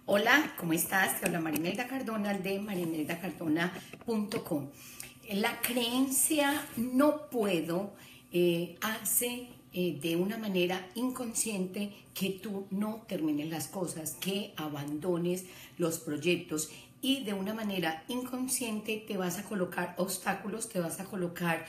Hola, ¿cómo estás? Te habla Marinelda Cardona de marineldacardona.com. La creencia no puedo hace de una manera inconsciente que tú no termines las cosas, que abandones los proyectos y de una manera inconsciente te vas a colocar obstáculos, te vas a colocar,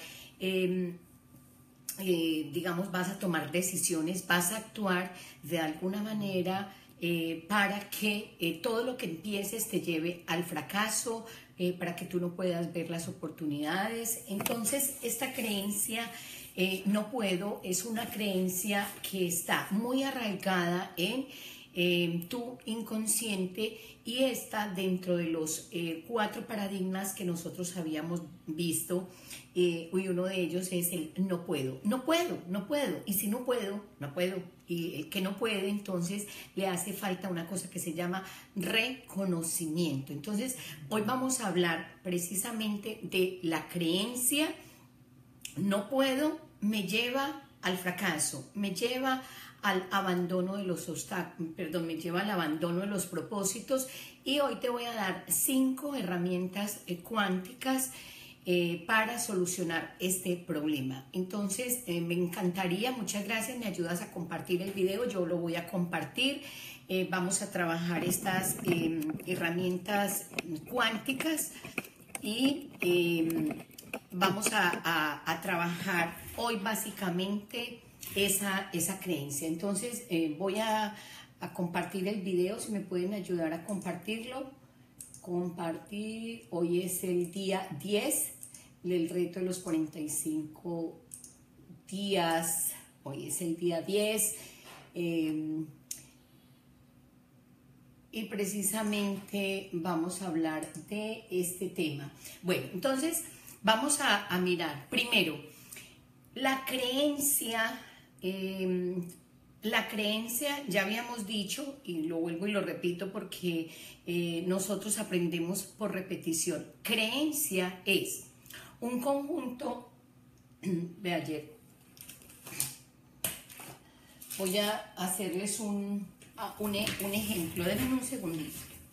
digamos, vas a tomar decisiones, vas a actuar de alguna manera para que todo lo que empieces te lleve al fracaso, para que tú no puedas ver las oportunidades. Entonces, esta creencia, no puedo, es una creencia que está muy arraigada en tu inconsciente y está dentro de los 4 paradigmas que nosotros habíamos visto, y uno de ellos es el no puedo, no puedo, no puedo, y si no puedo, no puedo, y el que no puede, entonces le hace falta una cosa que se llama reconocimiento. Entonces hoy vamos a hablar precisamente de la creencia no puedo, me lleva al fracaso, me lleva al abandono de los obstáculos, perdón, me lleva al abandono de los propósitos. Y hoy te voy a dar 5 herramientas cuánticas para solucionar este problema. Entonces, me encantaría, muchas gracias, me ayudas a compartir el video, yo lo voy a compartir. Vamos a trabajar estas herramientas cuánticas y vamos a trabajar hoy básicamente esa creencia. Entonces voy a compartir el video, si me pueden ayudar a compartirlo. Compartir, hoy es el día 10 del reto de los 45 días, hoy es el día 10 y precisamente vamos a hablar de este tema. Bueno, entonces vamos a mirar primero la creencia. La creencia, ya habíamos dicho, y lo vuelvo y lo repito porque nosotros aprendemos por repetición. Creencia es un conjunto de ayer. Voy a hacerles un ejemplo, denme un segundito.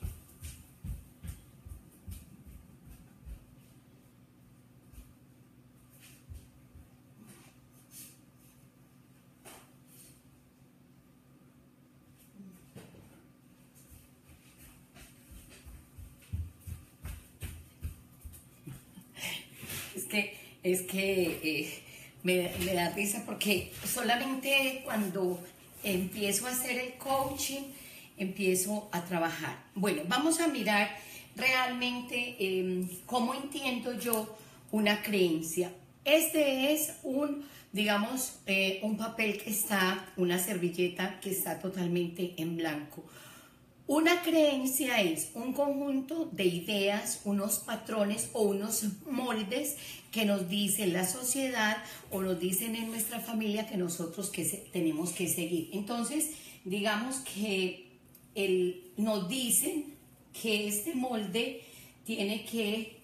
Es que me da risa porque solamente cuando empiezo a hacer el coaching, empiezo a trabajar. Bueno, vamos a mirar realmente cómo entiendo yo una creencia. Este es digamos, un papel que está, una servilleta que está totalmente en blanco. Una creencia es un conjunto de ideas, unos patrones o unos moldes que nos dice la sociedad o nos dicen en nuestra familia que nosotros tenemos que seguir. Entonces, digamos que nos dicen que este molde tiene que,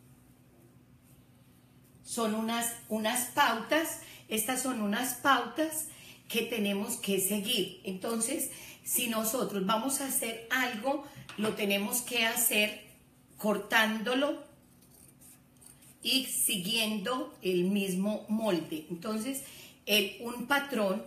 son unas pautas, estas son unas pautas que tenemos que seguir. Entonces, si nosotros vamos a hacer algo, lo tenemos que hacer cortándolo y siguiendo el mismo molde. Entonces, un patrón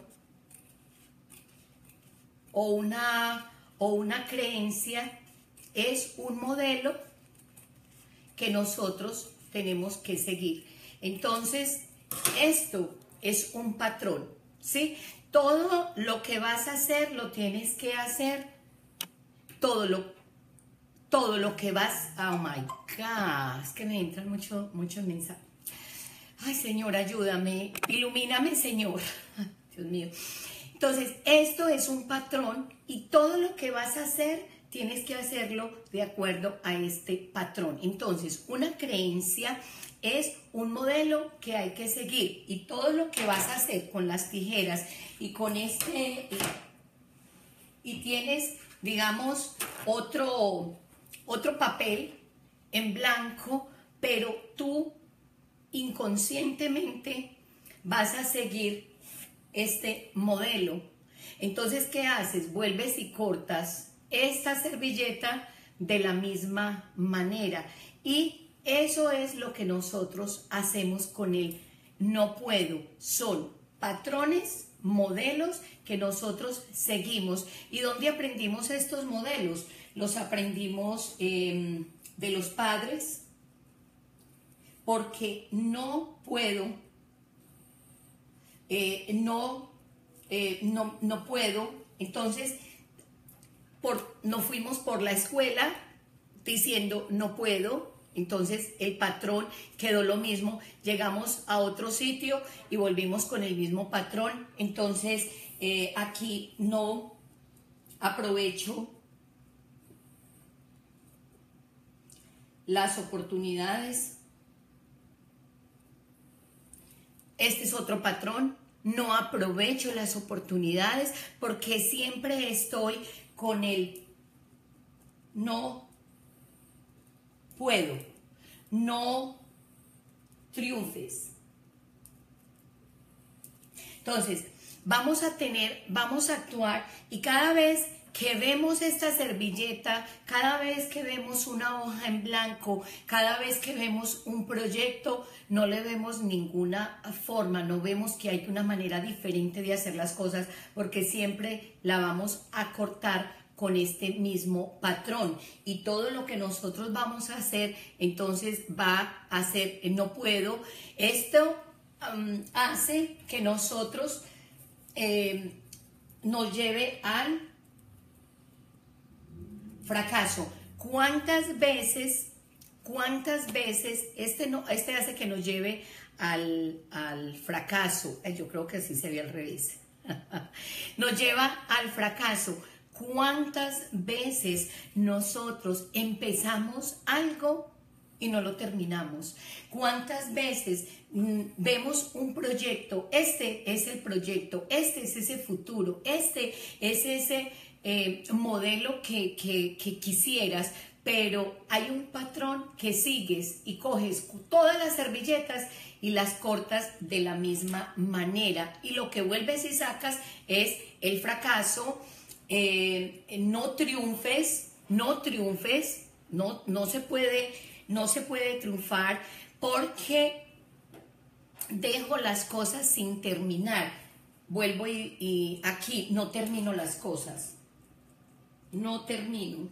o una creencia es un modelo que nosotros tenemos que seguir. Entonces, esto es un patrón, ¿sí? Todo lo que vas a hacer lo tienes que hacer, todo lo que vas, oh my God, es que me entran muchos mensajes. Ay, Señor, ayúdame, ilumíname, Señor, Dios mío. Entonces, esto es un patrón y todo lo que vas a hacer tienes que hacerlo de acuerdo a este patrón. Entonces, una creencia es un modelo que hay que seguir y todo lo que vas a hacer con las tijeras y con y tienes, digamos, otro papel en blanco, pero tú inconscientemente vas a seguir este modelo. Entonces, ¿qué haces? Vuelves y cortas esta servilleta de la misma manera. Y eso es lo que nosotros hacemos con el no puedo. Son patrones, modelos que nosotros seguimos. ¿Y dónde aprendimos estos modelos? Los aprendimos de los padres, porque no puedo, no puedo. Entonces, nos fuimos por la escuela diciendo no puedo. Entonces el patrón quedó lo mismo, llegamos a otro sitio y volvimos con el mismo patrón. Entonces aquí no aprovecho las oportunidades. Este es otro patrón, no aprovecho las oportunidades porque siempre estoy con el no puedo, no triunfes. Entonces, vamos a actuar, y cada vez que vemos esta servilleta, cada vez que vemos una hoja en blanco, cada vez que vemos un proyecto, no le vemos ninguna forma, no vemos que hay una manera diferente de hacer las cosas, porque siempre la vamos a cortar con este mismo patrón, y todo lo que nosotros vamos a hacer entonces va a ser no puedo. Esto hace que nosotros nos lleve al fracaso. ¿Cuántas veces este hace que nos lleve al fracaso? Yo creo que así sería al revés. Nos lleva al fracaso. ¿Cuántas veces nosotros empezamos algo y no lo terminamos? ¿Cuántas veces vemos un proyecto? Este es el proyecto, este es ese futuro, este es ese modelo que quisieras, pero hay un patrón que sigues y coges todas las servilletas y las cortas de la misma manera, y lo que vuelves y sacas es el fracaso. No triunfes, no se puede triunfar porque dejo las cosas sin terminar. Vuelvo y aquí no termino las cosas, no termino.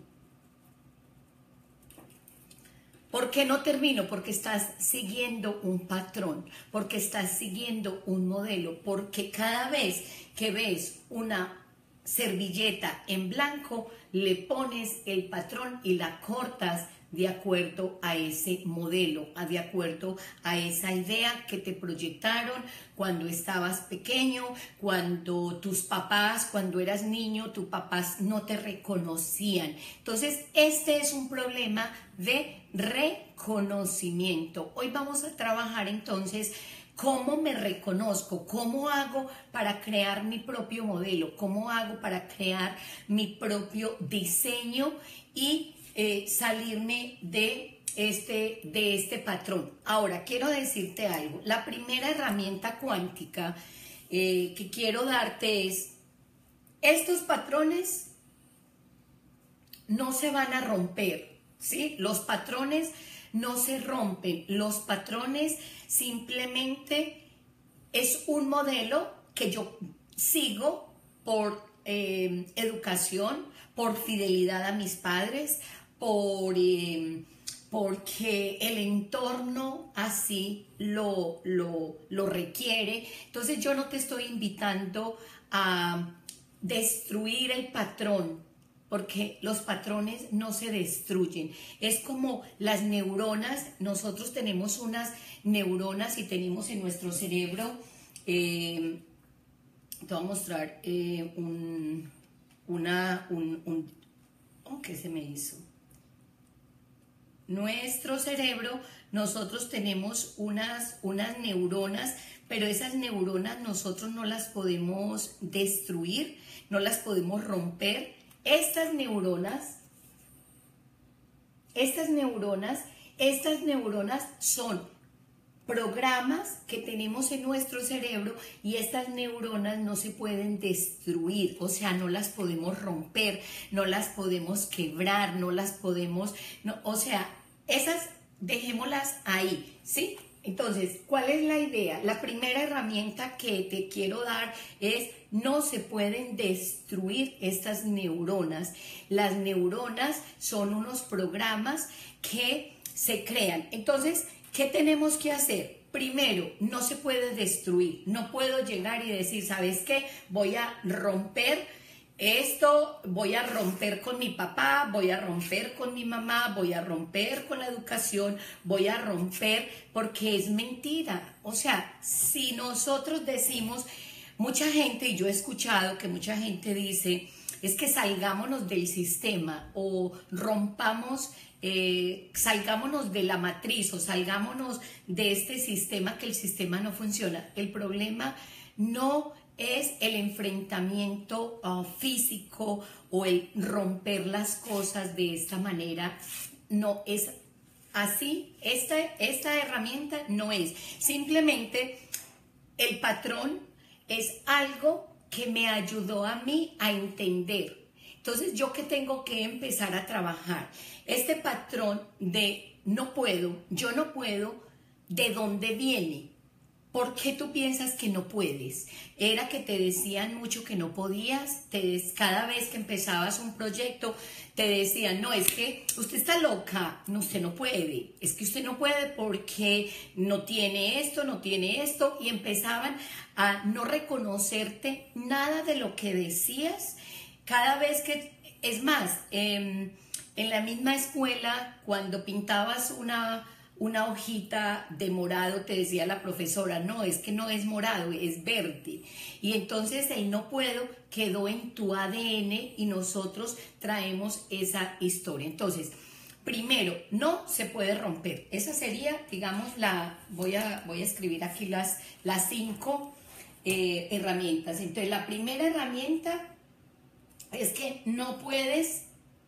¿Por qué no termino? Porque estás siguiendo un patrón, porque estás siguiendo un modelo, porque cada vez que ves una servilleta en blanco, le pones el patrón y la cortas de acuerdo a ese modelo, de acuerdo a esa idea que te proyectaron cuando estabas pequeño, cuando tus papás, cuando eras niño, tus papás no te reconocían. Entonces, este es un problema de reconocimiento. Hoy vamos a trabajar entonces ¿cómo me reconozco? ¿Cómo hago para crear mi propio modelo? ¿Cómo hago para crear mi propio diseño y salirme de este patrón? Ahora, quiero decirte algo. La primera herramienta cuántica que quiero darte es, estos patrones no se van a romper, ¿sí? Los patrones no se rompen, los patrones simplemente es un modelo que yo sigo por educación, por fidelidad a mis padres, porque el entorno así lo requiere. Entonces yo no te estoy invitando a destruir el patrón, porque los patrones no se destruyen. Es como las neuronas. Nosotros tenemos unas neuronas y tenemos en nuestro cerebro, te voy a mostrar ¿qué se me hizo? Nuestro cerebro, nosotros tenemos unas neuronas, pero esas neuronas nosotros no las podemos destruir, no las podemos romper. Estas neuronas son programas que tenemos en nuestro cerebro y estas neuronas no se pueden destruir, o sea, no las podemos romper, no las podemos quebrar, no las podemos, no, o sea, esas dejémoslas ahí, ¿sí? Entonces, ¿cuál es la idea? La primera herramienta que te quiero dar es: no se pueden destruir estas neuronas. Las neuronas son unos programas que se crean. Entonces, ¿qué tenemos que hacer? Primero, no se puede destruir. No puedo llegar y decir, ¿sabes qué? Voy a romper esto, voy a romper con mi papá, voy a romper con mi mamá, voy a romper con la educación, voy a romper, porque es mentira. O sea, si nosotros decimos, mucha gente, y yo he escuchado que mucha gente dice, es que salgámonos del sistema o rompamos, salgámonos de la matriz o salgámonos de este sistema, que el sistema no funciona. El problema no es el enfrentamiento físico o el romper las cosas de esta manera, no es así. Esta herramienta no es, simplemente el patrón es algo que me ayudó a mí a entender. Entonces, ¿yo qué tengo que empezar a trabajar? Este patrón de no puedo, yo no puedo, ¿de dónde viene? ¿Por qué tú piensas que no puedes? ¿Era que te decían mucho que no podías? Cada vez que empezabas un proyecto te decían, no, es que usted está loca, no, usted no puede, es que usted no puede porque no tiene esto, y empezaban a no reconocerte nada de lo que decías. Cada vez que, es más, en la misma escuela, cuando pintabas una hojita de morado, te decía la profesora, no, es que no es morado, es verde. Y entonces el no puedo quedó en tu ADN y nosotros traemos esa historia. Entonces, primero, no se puede romper. Esa sería, digamos, voy a escribir aquí las 5 herramientas. Entonces, la primera herramienta es que no puedes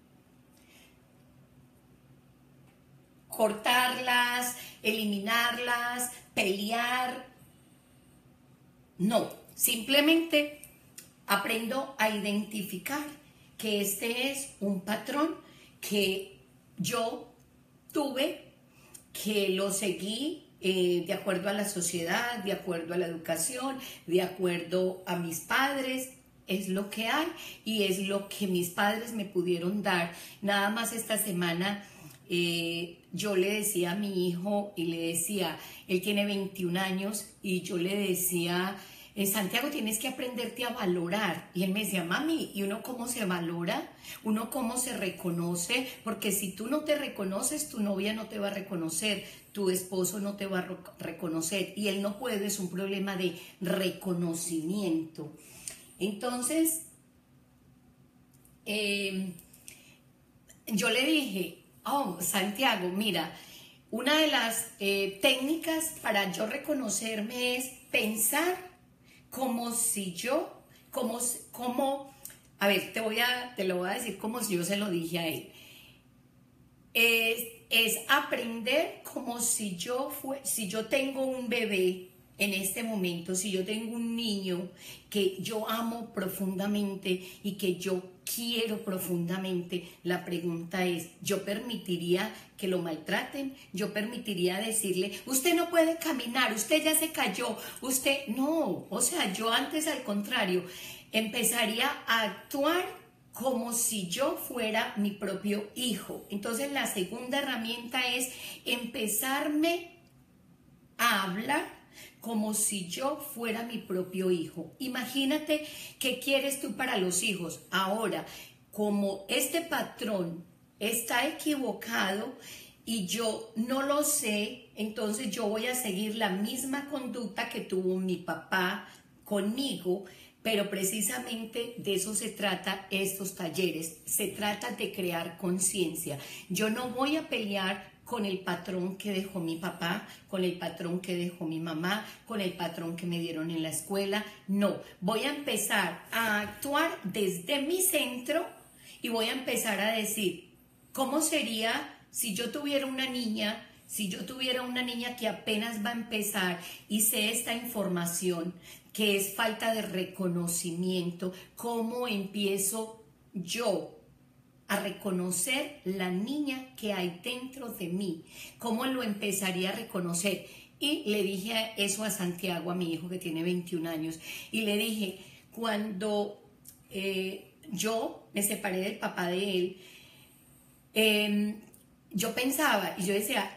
cortarlas, eliminarlas, pelear. No, simplemente aprendo a identificar que este es un patrón que yo tuve, que lo seguí de acuerdo a la sociedad, de acuerdo a la educación, de acuerdo a mis padres. Es lo que hay y es lo que mis padres me pudieron dar. Nada más esta semana yo le decía a mi hijo y le decía, él tiene 21 años y yo le decía, Santiago, tienes que aprenderte a valorar. Y él me decía, mami, ¿y uno cómo se valora? ¿Uno cómo se reconoce? Porque si tú no te reconoces, tu novia no te va a reconocer, tu esposo no te va a reconocer. Y él no puede, es un problema de reconocimiento. Entonces, yo le dije, oh, Santiago, mira, una de las técnicas para yo reconocerme es pensar como si yo, a ver, te lo voy a decir como si yo se lo dije a él. Es aprender como si yo tengo un bebé en este momento, si yo tengo un niño que yo amo profundamente y que yo quiero profundamente, la pregunta es, ¿yo permitiría que lo maltraten? ¿Yo permitiría decirle, usted no puede caminar, usted ya se cayó, usted no? O sea, yo antes, al contrario, empezaría a actuar como si yo fuera mi propio hijo. Entonces, la segunda herramienta es empezarme a hablar como si yo fuera mi propio hijo. Imagínate qué quieres tú para los hijos. Ahora, como este patrón está equivocado y yo no lo sé, entonces yo voy a seguir la misma conducta que tuvo mi papá conmigo, pero precisamente de eso se trata estos talleres. Se trata de crear conciencia. Yo no voy a pelear con el patrón que dejó mi papá, con el patrón que dejó mi mamá, con el patrón que me dieron en la escuela. No, voy a empezar a actuar desde mi centro y voy a empezar a decir, ¿cómo sería si yo tuviera una niña, si yo tuviera una niña que apenas va a empezar y sé esta información, que es falta de reconocimiento, ¿cómo empiezo yo a reconocer la niña que hay dentro de mí? ¿Cómo lo empezaría a reconocer? Y le dije eso a Santiago, a mi hijo que tiene 21 años, y le dije, cuando yo me separé del papá de él, yo pensaba y yo decía,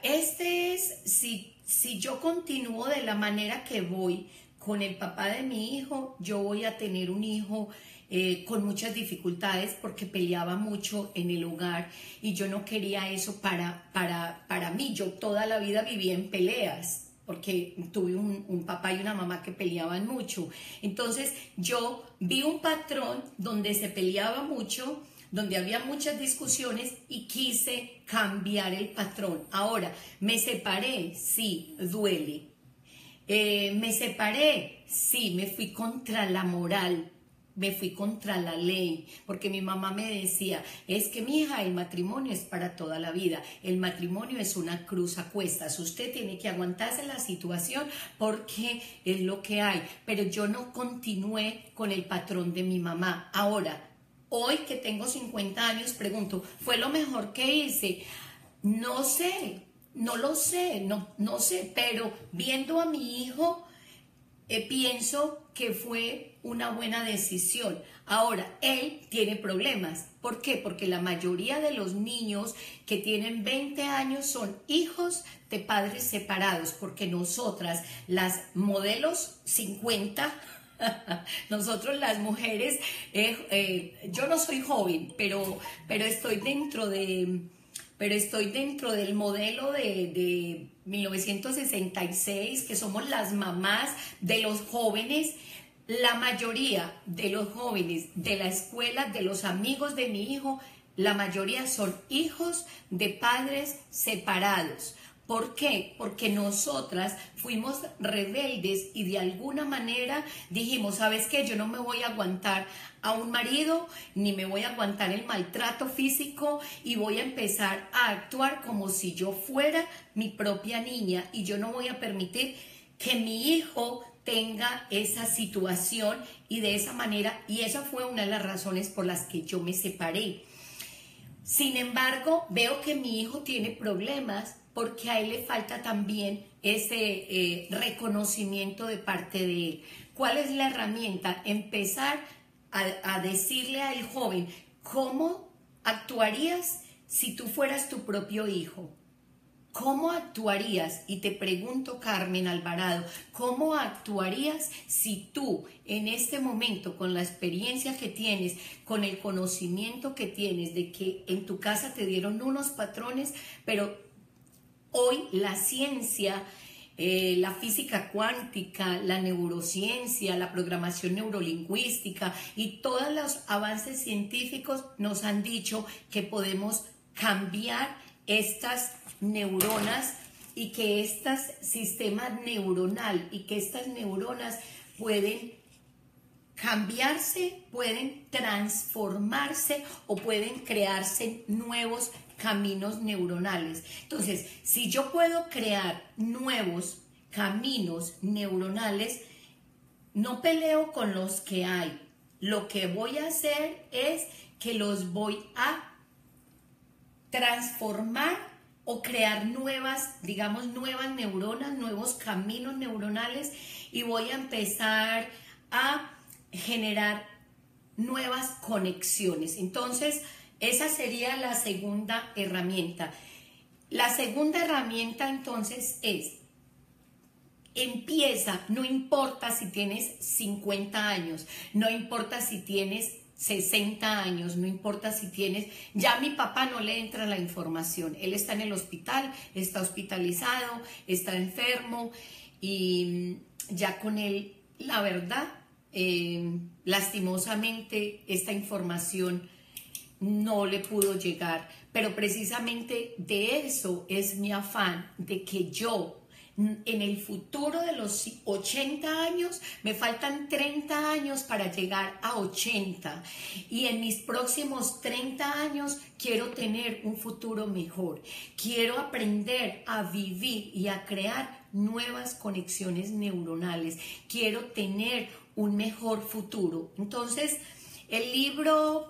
si yo continúo de la manera que voy con el papá de mi hijo, yo voy a tener un hijo con muchas dificultades porque peleaba mucho en el hogar y yo no quería eso para mí. Yo toda la vida viví en peleas porque tuve un papá y una mamá que peleaban mucho. Entonces yo vi un patrón donde se peleaba mucho, donde había muchas discusiones y quise cambiar el patrón. Ahora, me separé, sí, duele. Me separé, sí, me fui contra la moral, me fui contra la ley, porque mi mamá me decía, es que mi hija, el matrimonio es para toda la vida, el matrimonio es una cruz a cuestas, usted tiene que aguantarse la situación porque es lo que hay, pero yo no continué con el patrón de mi mamá. Ahora, hoy que tengo 50 años, pregunto, ¿fue lo mejor que hice? No sé, no lo sé, no sé, pero viendo a mi hijo, pienso que fue una buena decisión. Ahora, él tiene problemas. ¿Por qué? Porque la mayoría de los niños que tienen 20 años son hijos de padres separados, porque nosotras, las modelos 50, nosotros las mujeres, yo no soy joven, pero estoy dentro del modelo de 1966, que somos las mamás de los jóvenes. La mayoría de los jóvenes de la escuela, de los amigos de mi hijo, la mayoría son hijos de padres separados. ¿Por qué? Porque nosotras fuimos rebeldes y de alguna manera dijimos, ¿sabes qué? Yo no me voy a aguantar a un marido, ni me voy a aguantar el maltrato físico y voy a empezar a actuar como si yo fuera mi propia niña y yo no voy a permitir que mi hijo tenga esa situación y de esa manera, y esa fue una de las razones por las que yo me separé. Sin embargo, veo que mi hijo tiene problemas porque a él le falta también ese reconocimiento de parte de él. ¿Cuál es la herramienta? Empezar a decirle al joven, ¿cómo actuarías si tú fueras tu propio hijo? ¿Cómo actuarías? Y te pregunto, Carmen Alvarado, ¿cómo actuarías si tú en este momento, con la experiencia que tienes, con el conocimiento que tienes de que en tu casa te dieron unos patrones, pero hoy la ciencia, la física cuántica, la neurociencia, la programación neurolingüística y todos los avances científicos nos han dicho que podemos cambiar estas neuronas y que este sistema neuronal y que estas neuronas pueden cambiarse, pueden transformarse o pueden crearse nuevos caminos neuronales. Entonces, si yo puedo crear nuevos caminos neuronales, no peleo con los que hay. Lo que voy a hacer es que los voy a transformar o crear nuevas, digamos, nuevas neuronas, nuevos caminos neuronales y voy a empezar a generar nuevas conexiones. Entonces, esa sería la segunda herramienta. La segunda herramienta entonces es, empieza, no importa si tienes 50 años, no importa si tienes 60 años, no importa si tienes, ya a mi papá no le entra la información, él está en el hospital, está hospitalizado, está enfermo y ya con él, la verdad, lastimosamente esta información no le pudo llegar, pero precisamente de eso es mi afán, de que yo En el futuro de los 80 años, me faltan 30 años para llegar a 80. Y en mis próximos 30 años quiero tener un futuro mejor. Quiero aprender a vivir y a crear nuevas conexiones neuronales. Quiero tener un mejor futuro. Entonces, el libro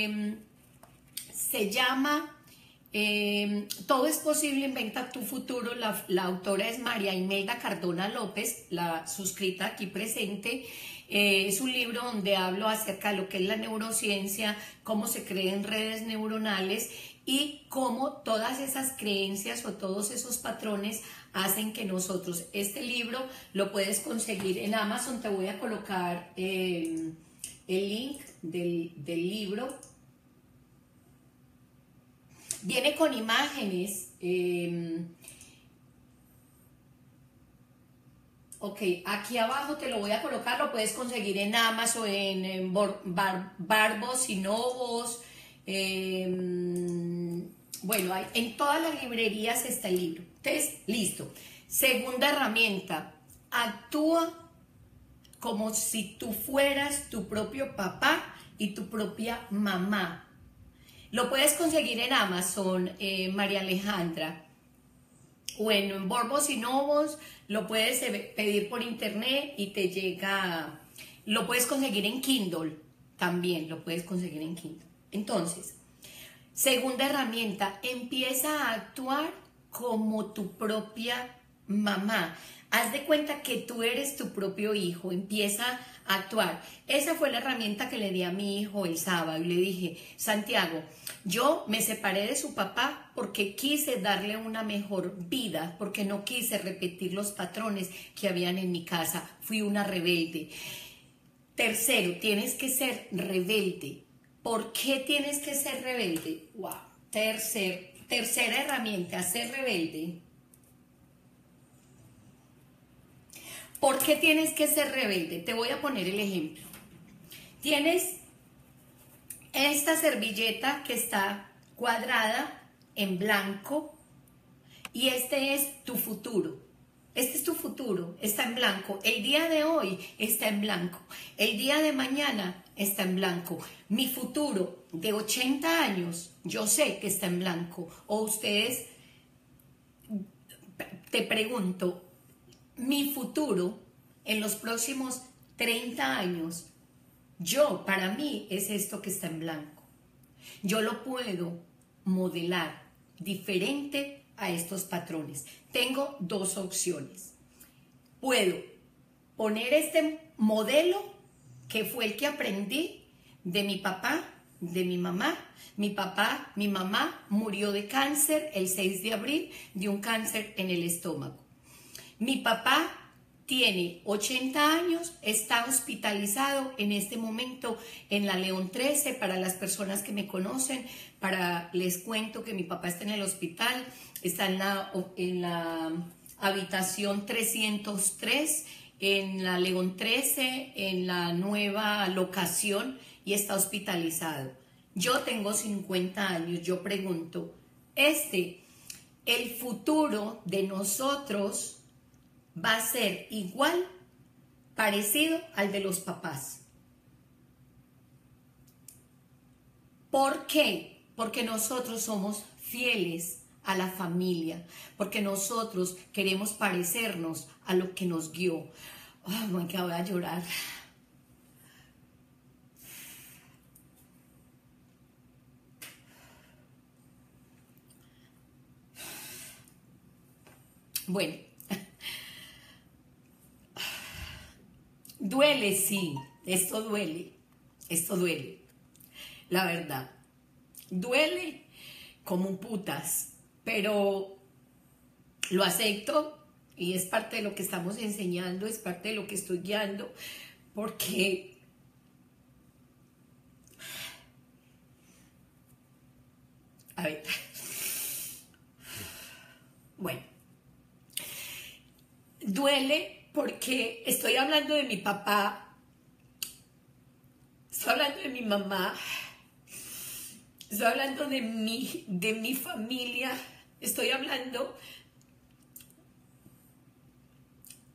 se llama Todo es posible, inventa tu futuro. La autora es María Imelda Cardona López, la suscrita aquí presente. Es un libro donde hablo acerca de lo que es la neurociencia, cómo se crean redes neuronales y cómo todas esas creencias o todos esos patrones hacen que nosotros, este libro lo puedes conseguir en Amazon. Te voy a colocar el link del libro. Viene con imágenes. Ok, aquí abajo te lo voy a colocar, lo puedes conseguir en Amazon, en Barbos y Novos. Bueno, en todas las librerías está el libro. Entonces, listo. Segunda herramienta, actúa como si tú fueras tu propio papá y tu propia mamá. Lo puedes conseguir en Amazon, María Alejandra, o en Borbos y Novos. Lo puedes pedir por internet y te llega. Lo puedes conseguir en Kindle, también lo puedes conseguir en Kindle. Entonces, segunda herramienta, empieza a actuar como tu propia mamá. Haz de cuenta que tú eres tu propio hijo, empieza a actuar. Esa fue la herramienta que le di a mi hijo el sábado y le dije: Santiago, yo me separé de su papá porque quise darle una mejor vida, porque no quise repetir los patrones que habían en mi casa. Fui una rebelde. Tercero, tienes que ser rebelde. ¿Por qué tienes que ser rebelde? Wow. Tercera herramienta, ser rebelde. ¿Por qué tienes que ser rebelde? Te voy a poner el ejemplo. Tienes esta servilleta que está cuadrada en blanco y este es tu futuro. Este es tu futuro, está en blanco. El día de hoy está en blanco. El día de mañana está en blanco. Mi futuro de 80 años, yo sé que está en blanco. O ustedes, te pregunto, mi futuro en los próximos 30 años, para mí es esto que está en blanco. Yo lo puedo modelar diferente a estos patrones. Tengo dos opciones. Puedo poner este modelo que fue el que aprendí de mi papá, de mi mamá. Mi mamá murió de cáncer el 6 de abril, de un cáncer en el estómago. Mi papá tiene 80 años, está hospitalizado en este momento en la León 13. Para las personas que me conocen, les cuento que mi papá está en el hospital, está en la habitación 303, en la León 13, en la nueva locación, y está hospitalizado. Yo tengo 50 años, yo pregunto, el futuro de nosotros va a ser igual, parecido al de los papás. ¿Por qué? Porque nosotros somos fieles a la familia, porque nosotros queremos parecernos a lo que nos guió. Ay, me acabo de llorar. Bueno, duele, sí, esto duele, la verdad, duele como putas, pero lo acepto y es parte de lo que estamos enseñando, es parte de lo que estoy guiando, porque a ver, bueno, duele porque estoy hablando de mi papá, estoy hablando de mi mamá, estoy hablando de mi familia, estoy hablando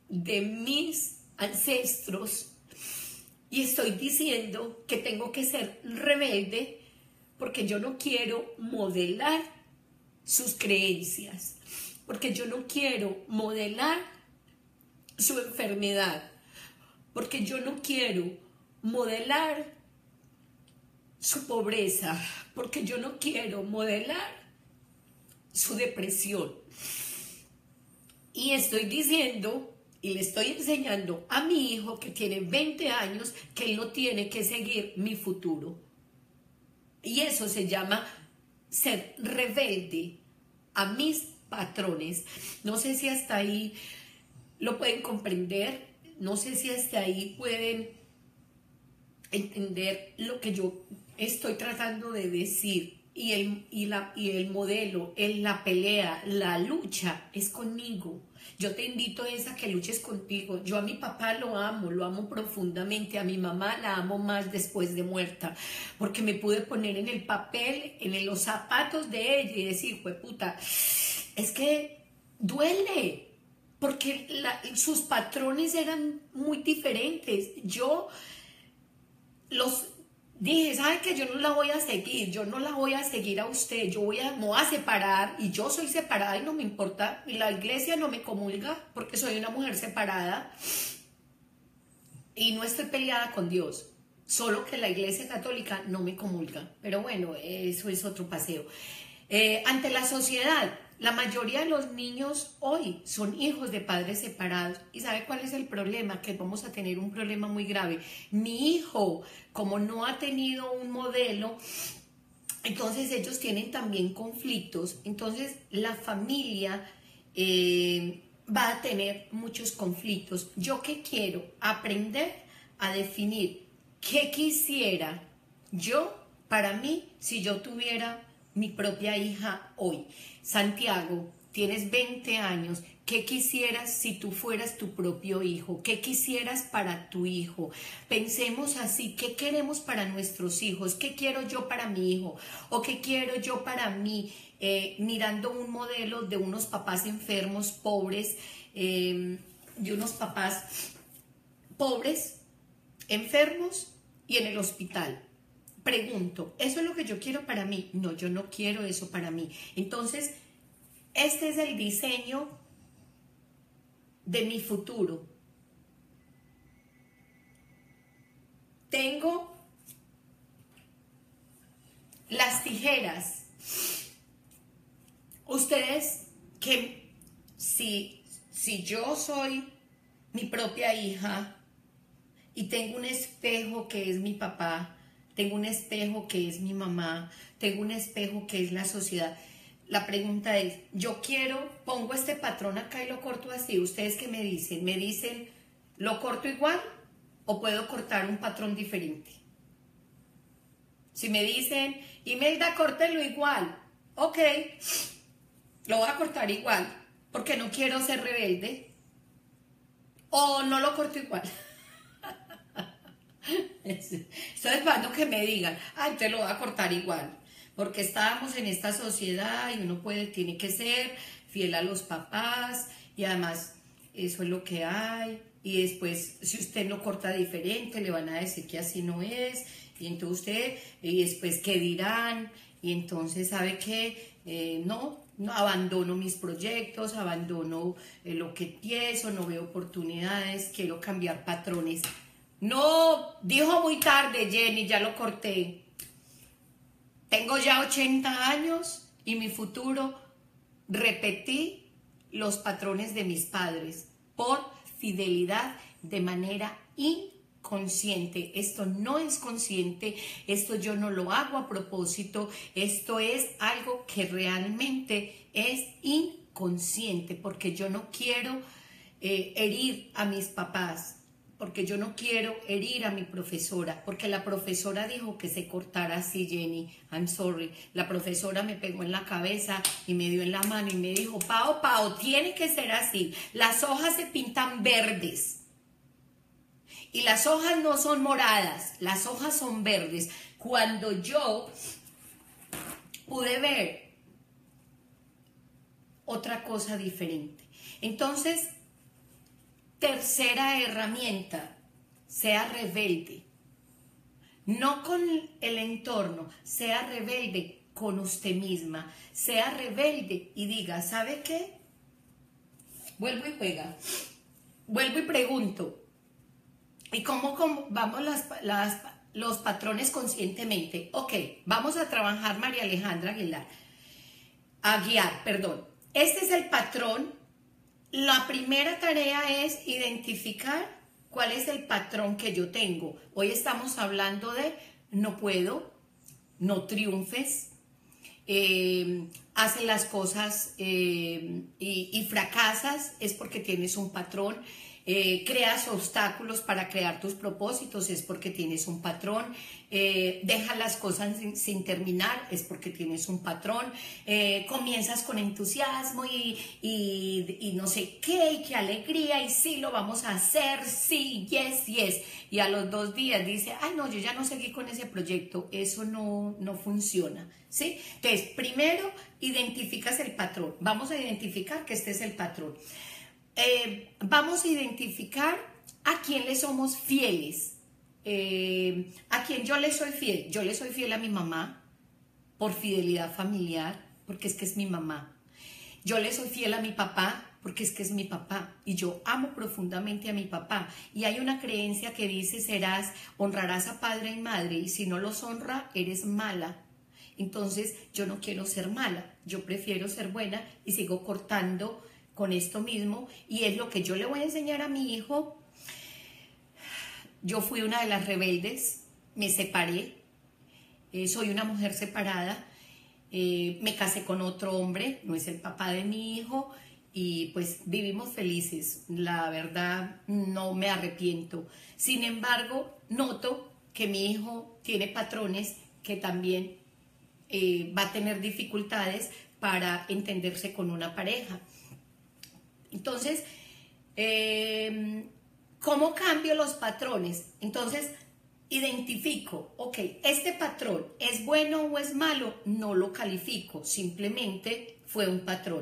de mis ancestros y estoy diciendo que tengo que ser rebelde porque yo no quiero modelar sus creencias, porque yo no quiero modelar su enfermedad, porque yo no quiero modelar su pobreza, porque yo no quiero modelar su depresión. Y estoy diciendo y le estoy enseñando a mi hijo que tiene 20 años que él no tiene que seguir mi futuro. Y eso se llama ser rebelde a mis patrones. No sé si hasta ahí lo pueden comprender, no sé si hasta ahí pueden entender lo que yo estoy tratando de decir. Y el modelo, la pelea, la lucha es conmigo. Yo te invito a que luches contigo. Yo a mi papá lo amo profundamente. A mi mamá la amo más después de muerta, porque me pude poner en el papel, en los zapatos de ella y decir, pues puta, es que duele, porque sus patrones eran muy diferentes. Yo dije, ¿sabe qué? Yo no la voy a seguir, yo no la voy a seguir a usted, me voy a separar y yo soy separada y no me importa, y la iglesia no me comulga porque soy una mujer separada y no estoy peleada con Dios, solo que la iglesia católica no me comulga, pero bueno, eso es otro paseo. Ante la sociedad, la mayoría de los niños hoy son hijos de padres separados. ¿Y sabe cuál es el problema? Que vamos a tener un problema muy grave. Mi hijo, como no ha tenido un modelo, entonces ellos tienen también conflictos. Entonces la familia va a tener muchos conflictos. ¿Yo qué quiero? Aprender a definir qué quisiera yo para mí si yo tuviera mi propia hija hoy. Santiago, tienes 20 años, ¿qué quisieras si tú fueras tu propio hijo? ¿Qué quisieras para tu hijo? Pensemos así, ¿qué queremos para nuestros hijos? ¿Qué quiero yo para mi hijo? ¿O qué quiero yo para mí? Mirando un modelo de unos papás enfermos, pobres, de unos papás pobres, enfermos y en el hospital. Pregunto, ¿eso es lo que yo quiero para mí? No, yo no quiero eso para mí. Entonces, este es el diseño de mi futuro. Tengo las tijeras. Ustedes que si yo soy mi propia hija y tengo un espejo que es mi papá, tengo un espejo que es mi mamá, tengo un espejo que es la sociedad. La pregunta es, yo pongo este patrón acá y lo corto así. ¿Ustedes qué me dicen? ¿Me dicen, lo corto igual o puedo cortar un patrón diferente? Si me dicen, Imelda, córtelo igual. Ok, lo voy a cortar igual porque no quiero ser rebelde. O no lo corto igual. Estoy esperando que me digan, ay, te lo voy a cortar igual, porque estábamos en esta sociedad y uno tiene que ser fiel a los papás y además eso es lo que hay. Y después, si usted lo corta diferente, le van a decir que así no es, y entonces y después, ¿qué dirán? Y entonces, ¿sabe qué? No, abandono mis proyectos, abandono lo que pienso, no veo oportunidades, quiero cambiar patrones. No, dijo muy tarde Jenny, ya lo corté. Tengo ya 80 años y mi futuro repetí los patrones de mis padres por fidelidad de manera inconsciente. Esto no es consciente, esto yo no lo hago a propósito, esto es algo que realmente es inconsciente porque yo no quiero herir a mis papás. Porque yo no quiero herir a mi profesora, porque la profesora dijo que se cortara así, Jenny, I'm sorry. La profesora me pegó en la cabeza y me dio en la mano y me dijo, Pao, tiene que ser así. Las hojas se pintan verdes y las hojas no son moradas, las hojas son verdes. Cuando yo pude ver otra cosa diferente. Entonces, Tercera herramienta, sea rebelde. No con el entorno, sea rebelde con usted misma. Sea rebelde y diga, ¿sabe qué? Vuelvo y juega. Vuelvo y pregunto. ¿Y cómo vamos los patrones conscientemente? Ok, vamos a trabajar, María Alejandra Aguiar, perdón. Este es el patrón. La primera tarea es identificar cuál es el patrón que yo tengo. Hoy estamos hablando de no puedo, no triunfes, haces las cosas y fracasas, es porque tienes un patrón. Creas obstáculos para crear tus propósitos, es porque tienes un patrón. Deja las cosas sin terminar, es porque tienes un patrón. Comienzas con entusiasmo y no sé qué, y qué alegría, y sí, lo vamos a hacer, sí, yes, yes. Y a los 2 días dice, ay no, yo ya no seguí con ese proyecto, eso no funciona, ¿sí? Entonces, primero identificas el patrón. Vamos a identificar que este es el patrón. Vamos a identificar a quién le somos fieles, a quién yo le soy fiel. Yo le soy fiel a mi mamá por fidelidad familiar, porque es que es mi mamá. Yo le soy fiel a mi papá porque es que es mi papá y yo amo profundamente a mi papá. Y hay una creencia que dice, honrarás a padre y madre, y si no los honra, eres mala. Entonces yo no quiero ser mala, yo prefiero ser buena y sigo cortando con esto mismo, y es lo que yo le voy a enseñar a mi hijo. Yo fui una de las rebeldes, me separé, soy una mujer separada, me casé con otro hombre, no es el papá de mi hijo, y pues vivimos felices, la verdad no me arrepiento. Sin embargo, noto que mi hijo tiene patrones que también va a tener dificultades para entenderse con una pareja. Entonces, ¿cómo cambio los patrones? Entonces, identifico, ok, este patrón es bueno o es malo, no lo califico, simplemente fue un patrón.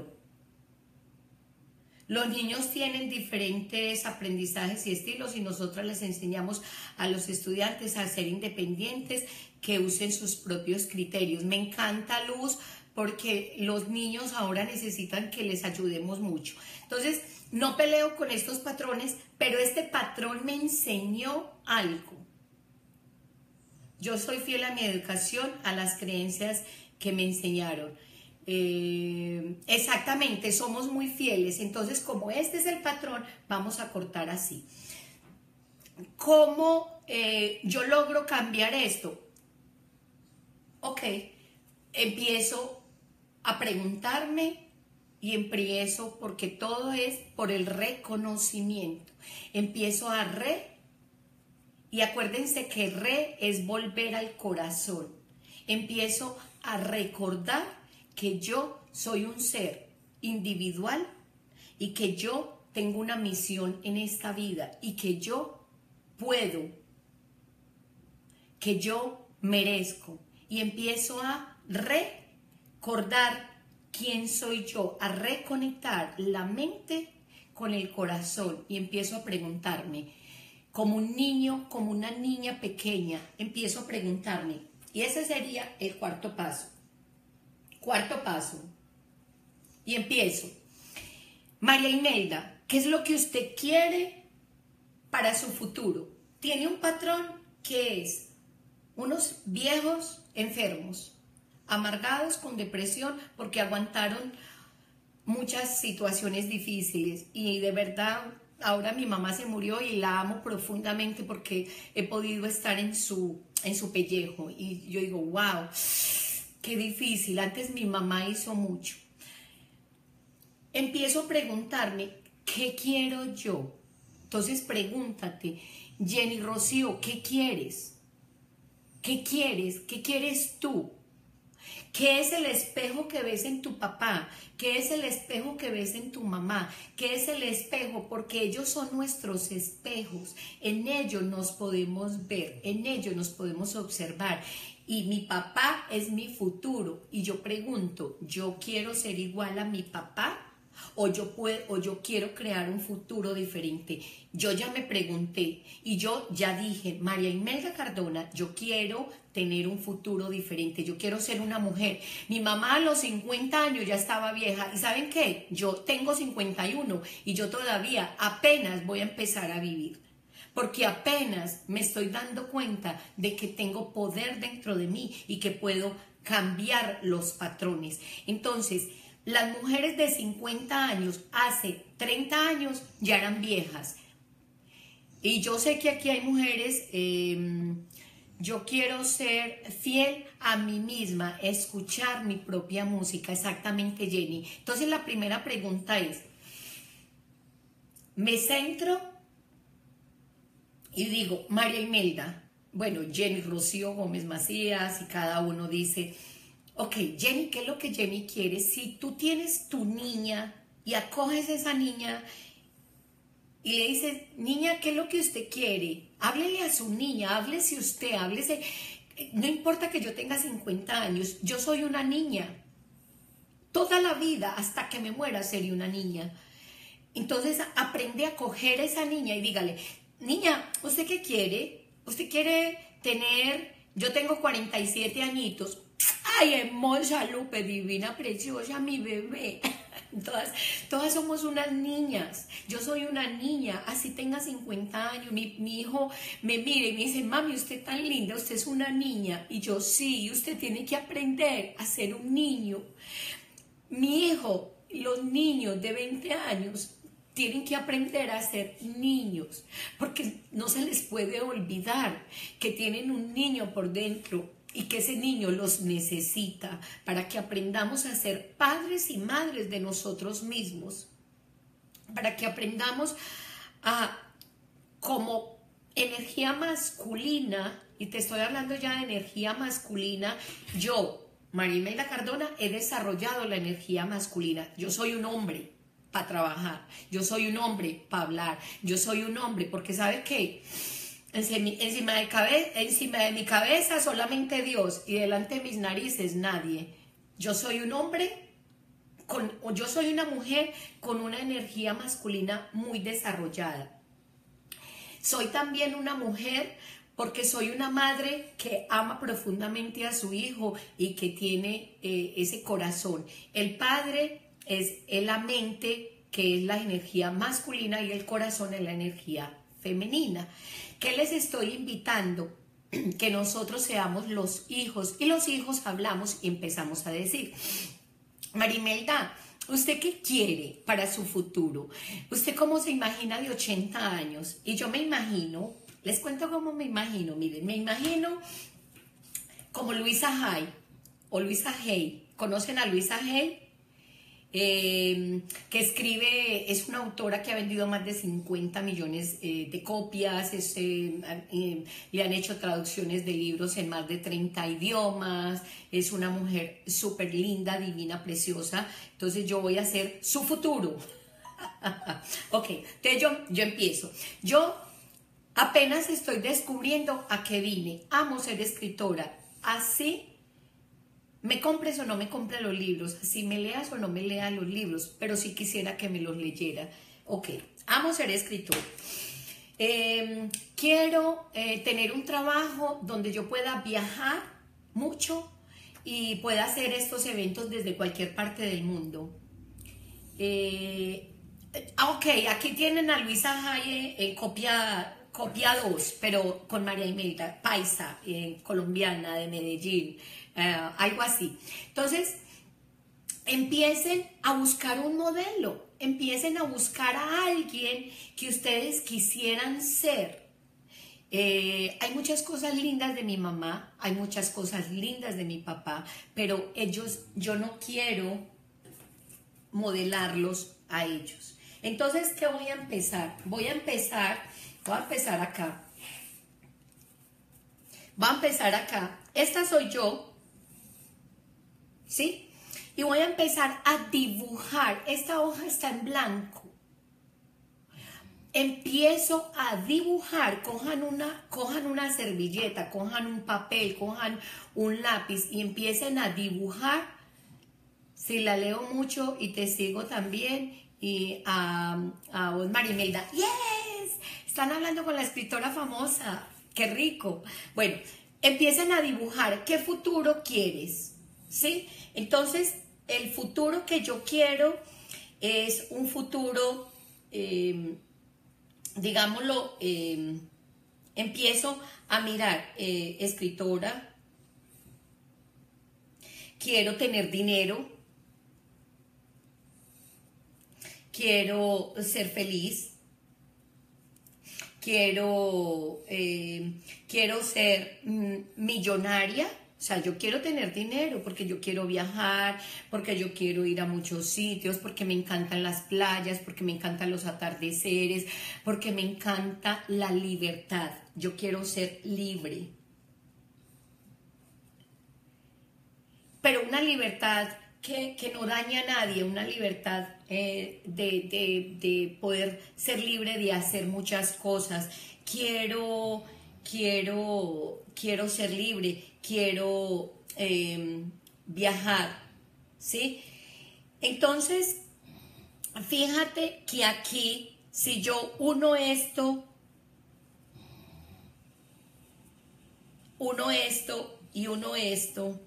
Los niños tienen diferentes aprendizajes y estilos y nosotros les enseñamos a los estudiantes a ser independientes, que usen sus propios criterios. Me encanta, Luz, porque los niños ahora necesitan que les ayudemos mucho. Entonces, no peleo con estos patrones, pero este patrón me enseñó algo. Yo soy fiel a mi educación, a las creencias que me enseñaron. Exactamente, somos muy fieles. Entonces, como este es el patrón, vamos a cortar así. ¿Cómo yo logro cambiar esto? Ok, empiezo a preguntarme y empiezo, porque todo es por el reconocimiento. Empiezo a y acuérdense que es volver al corazón. Empiezo a recordar que yo soy un ser individual y que yo tengo una misión en esta vida y que yo puedo, que yo merezco. Y empiezo a recordar quién soy yo, a reconectar la mente con el corazón, y empiezo a preguntarme, como un niño, como una niña pequeña, empiezo a preguntarme, y ese sería el cuarto paso. Cuarto paso. Y empiezo. María Imelda, ¿qué es lo que usted quiere para su futuro? Tiene un patrón que es unos viejos enfermos, amargados, con depresión, porque aguantaron muchas situaciones difíciles, y de verdad ahora mi mamá se murió y la amo profundamente porque he podido estar en su pellejo, y yo digo, wow, qué difícil. Antes mi mamá hizo mucho. Empiezo a preguntarme, ¿qué quiero yo? Entonces pregúntate, Jenny Rocío, ¿qué quieres? ¿Qué quieres? ¿Qué quieres tú? ¿Qué es el espejo que ves en tu papá? ¿Qué es el espejo que ves en tu mamá? ¿Qué es el espejo? Porque ellos son nuestros espejos. En ellos nos podemos ver, en ellos nos podemos observar. Y mi papá es mi futuro. Y yo pregunto, ¿yo quiero ser igual a mi papá? o yo quiero crear un futuro diferente. Yo ya me pregunté y yo ya dije, María Imelda Cardona, yo quiero tener un futuro diferente, yo quiero ser una mujer. Mi mamá a los 50 años ya estaba vieja y ¿saben qué? Yo tengo 51 y yo todavía apenas voy a empezar a vivir. Porque apenas me estoy dando cuenta de que tengo poder dentro de mí y que puedo cambiar los patrones. Entonces, las mujeres de 50 años, hace 30 años, ya eran viejas. Y yo sé que aquí hay mujeres, yo quiero ser fiel a mí misma, escuchar mi propia música, exactamente, Jenny. Entonces, la primera pregunta es, ¿me centro? Y digo, María Imelda, bueno, Jenny Rocío Gómez Macías, y cada uno dice, ok, Jenny, ¿qué es lo que Jenny quiere? Si tú tienes tu niña y acoges a esa niña y le dices, niña, ¿qué es lo que usted quiere? Háblele a su niña, háblese usted, háblese. No importa que yo tenga 50 años, yo soy una niña. Toda la vida, hasta que me muera, seré una niña. Entonces, aprende a acoger a esa niña y dígale, niña, ¿usted qué quiere? ¿Usted quiere tener, yo tengo 47 añitos? Ay, hermosa, Lupe, divina, preciosa, mi bebé. Todas somos unas niñas. Yo soy una niña, así tenga 50 años. Mi hijo me mira y me dice, mami, usted tan linda, usted es una niña. Y yo, sí, usted tiene que aprender a ser un niño. Mi hijo, los niños de 20 años, tienen que aprender a ser niños, porque no se les puede olvidar que tienen un niño por dentro y que ese niño los necesita para que aprendamos a ser padres y madres de nosotros mismos, para que aprendamos a, como energía masculina, y te estoy hablando ya de energía masculina, yo, María Imelda Cardona, he desarrollado la energía masculina. Yo soy un hombre para trabajar, yo soy un hombre para hablar, yo soy un hombre porque ¿sabe qué? Encima de mi cabeza solamente Dios y delante de mis narices nadie. Yo soy un hombre, yo soy una mujer con una energía masculina muy desarrollada. Soy también una mujer porque soy una madre que ama profundamente a su hijo y que tiene ese corazón. El padre es la mente, que es la energía masculina, y el corazón es la energía femenina. ¿Qué les estoy invitando? Que nosotros seamos los hijos, y los hijos hablamos y empezamos a decir, María Imelda, ¿usted qué quiere para su futuro? ¿Usted cómo se imagina de 80 años? Y yo me imagino, les cuento cómo me imagino, miren, me imagino como Luisa Hay o Luisa Hay. ¿Conocen a Luisa Hay? Que escribe, es una autora que ha vendido más de 50 millones de copias, le han hecho traducciones de libros en más de 30 idiomas, es una mujer súper linda, divina, preciosa. Entonces yo voy a hacer su futuro. Ok, entonces yo empiezo. Yo apenas estoy descubriendo a qué vine. Amo ser escritora, así me compres o no me compres los libros, si me leas o no me leas los libros, pero sí quisiera que me los leyera. Ok, amo ser escritor. Quiero tener un trabajo donde yo pueda viajar mucho y pueda hacer estos eventos desde cualquier parte del mundo. Ok, aquí tienen a Luisa Hay copia 2, pero con María Imelda, paisa, colombiana, de Medellín, algo así. Entonces, empiecen a buscar un modelo, empiecen a buscar a alguien que ustedes quisieran ser. Hay muchas cosas lindas de mi mamá, hay muchas cosas lindas de mi papá, pero yo no quiero modelarlos a ellos. Entonces, ¿qué voy a empezar? Voy a empezar acá. Voy a empezar acá. Esta soy yo, ¿sí? Y voy a empezar a dibujar. Esta hoja está en blanco. Empiezo a dibujar. Cojan una servilleta, cojan un papel, cojan un lápiz y empiecen a dibujar Sí, la leo mucho y te sigo también. Y a vos, Marimelda. ¡Yes! Están hablando con la escritora famosa. ¡Qué rico! Bueno, empiezan a dibujar qué futuro quieres, ¿sí? Entonces, el futuro que yo quiero es un futuro, digámoslo, empiezo a mirar, escritora, quiero tener dinero, quiero ser feliz, quiero ser millonaria. O sea, yo quiero tener dinero porque yo quiero viajar, porque yo quiero ir a muchos sitios, porque me encantan las playas, porque me encantan los atardeceres, porque me encanta la libertad. Yo quiero ser libre. Pero una libertad que no daña a nadie, una libertad de poder ser libre de hacer muchas cosas. Quiero ser libre, quiero viajar, ¿sí? Entonces, fíjate que aquí, si yo uno esto y uno esto,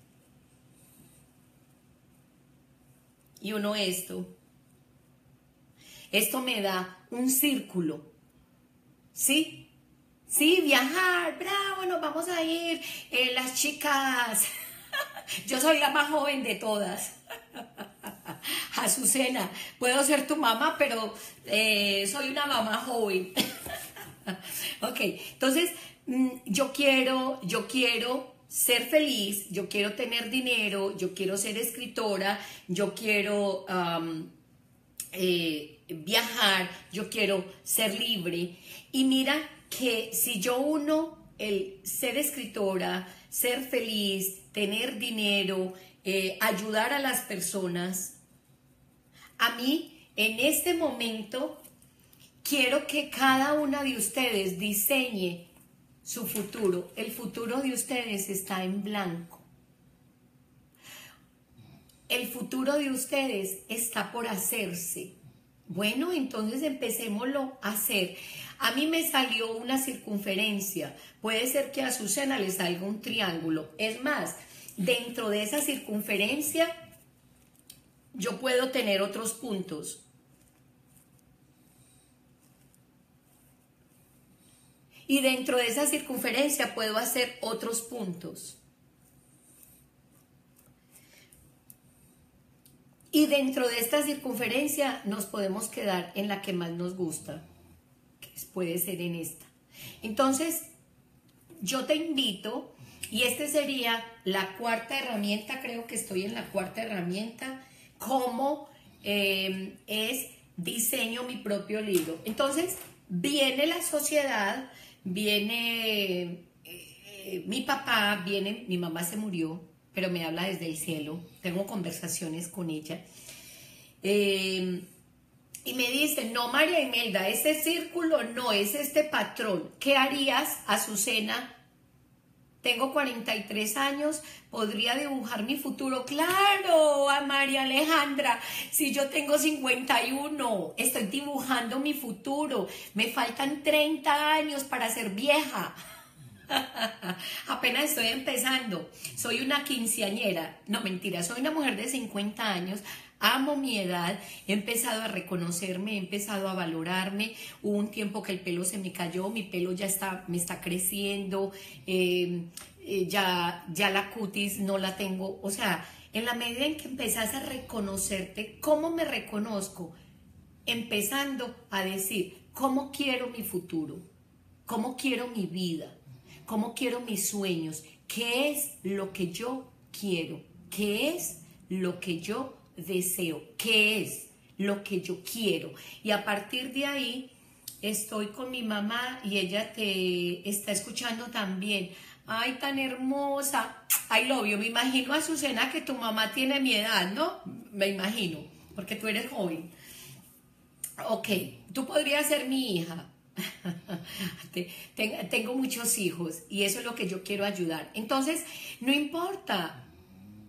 y uno esto me da un círculo, ¿sí? Sí, viajar, bravo, nos vamos a ir, las chicas, yo soy la más joven de todas, Azucena, puedo ser tu mamá, pero soy una mamá joven. Ok, entonces yo quiero ser feliz, yo quiero tener dinero, yo quiero ser escritora, yo quiero viajar, yo quiero ser libre. Y mira que si yo uno el ser escritora, ser feliz, tener dinero, ayudar a las personas, a mí en este momento quiero que cada una de ustedes diseñe su futuro. El futuro de ustedes está en blanco. El futuro de ustedes está por hacerse. Bueno, entonces empecémoslo a hacer. A mí me salió una circunferencia. Puede ser que a Azucena le salga un triángulo. Es más, dentro de esa circunferencia yo puedo tener otros puntos. Y dentro de esa circunferencia puedo hacer otros puntos. Y dentro de esta circunferencia nos podemos quedar en la que más nos gusta, que puede ser en esta. Entonces, yo te invito, y esta sería la cuarta herramienta, creo que estoy en la cuarta herramienta, cómo es diseño mi propio libro. Entonces, viene la sociedad, viene mi papá, viene, mi mamá se murió, pero me habla desde el cielo, tengo conversaciones con ella, y me dice, no, María Imelda, ese círculo no es este patrón. ¿Qué harías, Azucena? Tengo 43 años, podría dibujar mi futuro. Claro, a María Alejandra, si yo tengo 51, estoy dibujando mi futuro. Me faltan 30 años para ser vieja. Apenas estoy empezando. Soy una quinceañera. No, mentira, soy una mujer de 50 años. Amo mi edad, he empezado a reconocerme, he empezado a valorarme. Hubo un tiempo que el pelo se me cayó, mi pelo ya me está creciendo, ya la cutis no la tengo. O sea, en la medida en que empezás a reconocerte, ¿cómo me reconozco? Empezando a decir, ¿cómo quiero mi futuro? ¿Cómo quiero mi vida? ¿Cómo quiero mis sueños? ¿Qué es lo que yo quiero? ¿Qué es lo que yo deseo? ¿Qué es lo que yo quiero? Y a partir de ahí estoy con mi mamá y ella te está escuchando también. Ay, tan hermosa. Ay, lo obvio, me imagino, Azucena, que tu mamá tiene mi edad, ¿no? Me imagino, porque tú eres joven. Ok, tú podrías ser mi hija. Tengo muchos hijos y eso es lo que yo quiero ayudar. Entonces, no importa.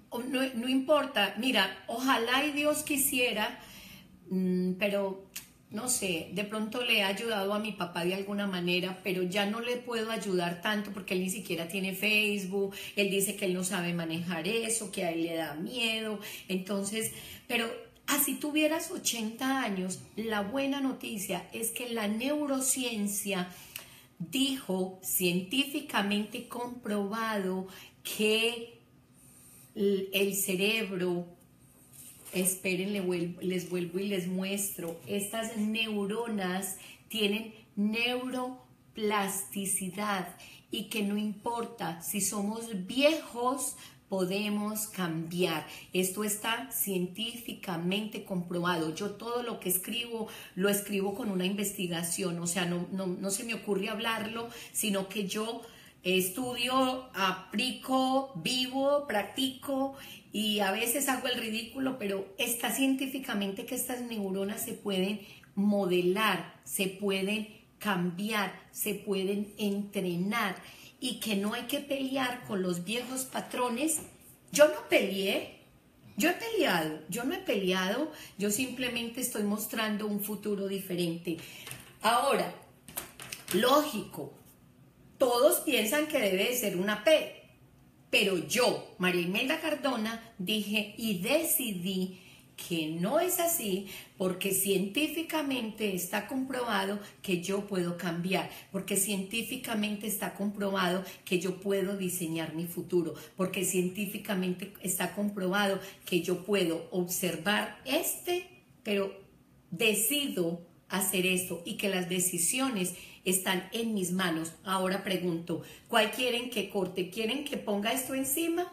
no, no importa, mira, ojalá y Dios quisiera, pero no sé, de pronto le he ayudado a mi papá de alguna manera, pero ya no le puedo ayudar tanto porque él ni siquiera tiene Facebook, él dice que él no sabe manejar eso, que a él le da miedo, entonces, pero así tuvieras 80 años, la buena noticia es que la neurociencia dijo, científicamente comprobado, que el cerebro, esperen, les vuelvo y les muestro, estas neuronas tienen neuroplasticidad y que no importa si somos viejos, podemos cambiar. Esto está científicamente comprobado. Yo todo lo que escribo, lo escribo con una investigación, o sea, no se me ocurre hablarlo, sino que yo estudio, aplico, vivo, practico y a veces hago el ridículo, pero está científicamente que estas neuronas se pueden modelar, se pueden cambiar, se pueden entrenar y que no hay que pelear con los viejos patrones. Yo no peleé, yo he peleado, yo no he peleado, yo simplemente estoy mostrando un futuro diferente. Ahora, lógico, todos piensan que debe de ser una P, pero yo, María Imelda Cardona, dije y decidí que no es así porque científicamente está comprobado que yo puedo cambiar, porque científicamente está comprobado que yo puedo diseñar mi futuro, porque científicamente está comprobado que yo puedo observar pero decido hacer esto y que las decisiones están en mis manos. Ahora pregunto, ¿cuál quieren que corte? ¿Quieren que ponga esto encima?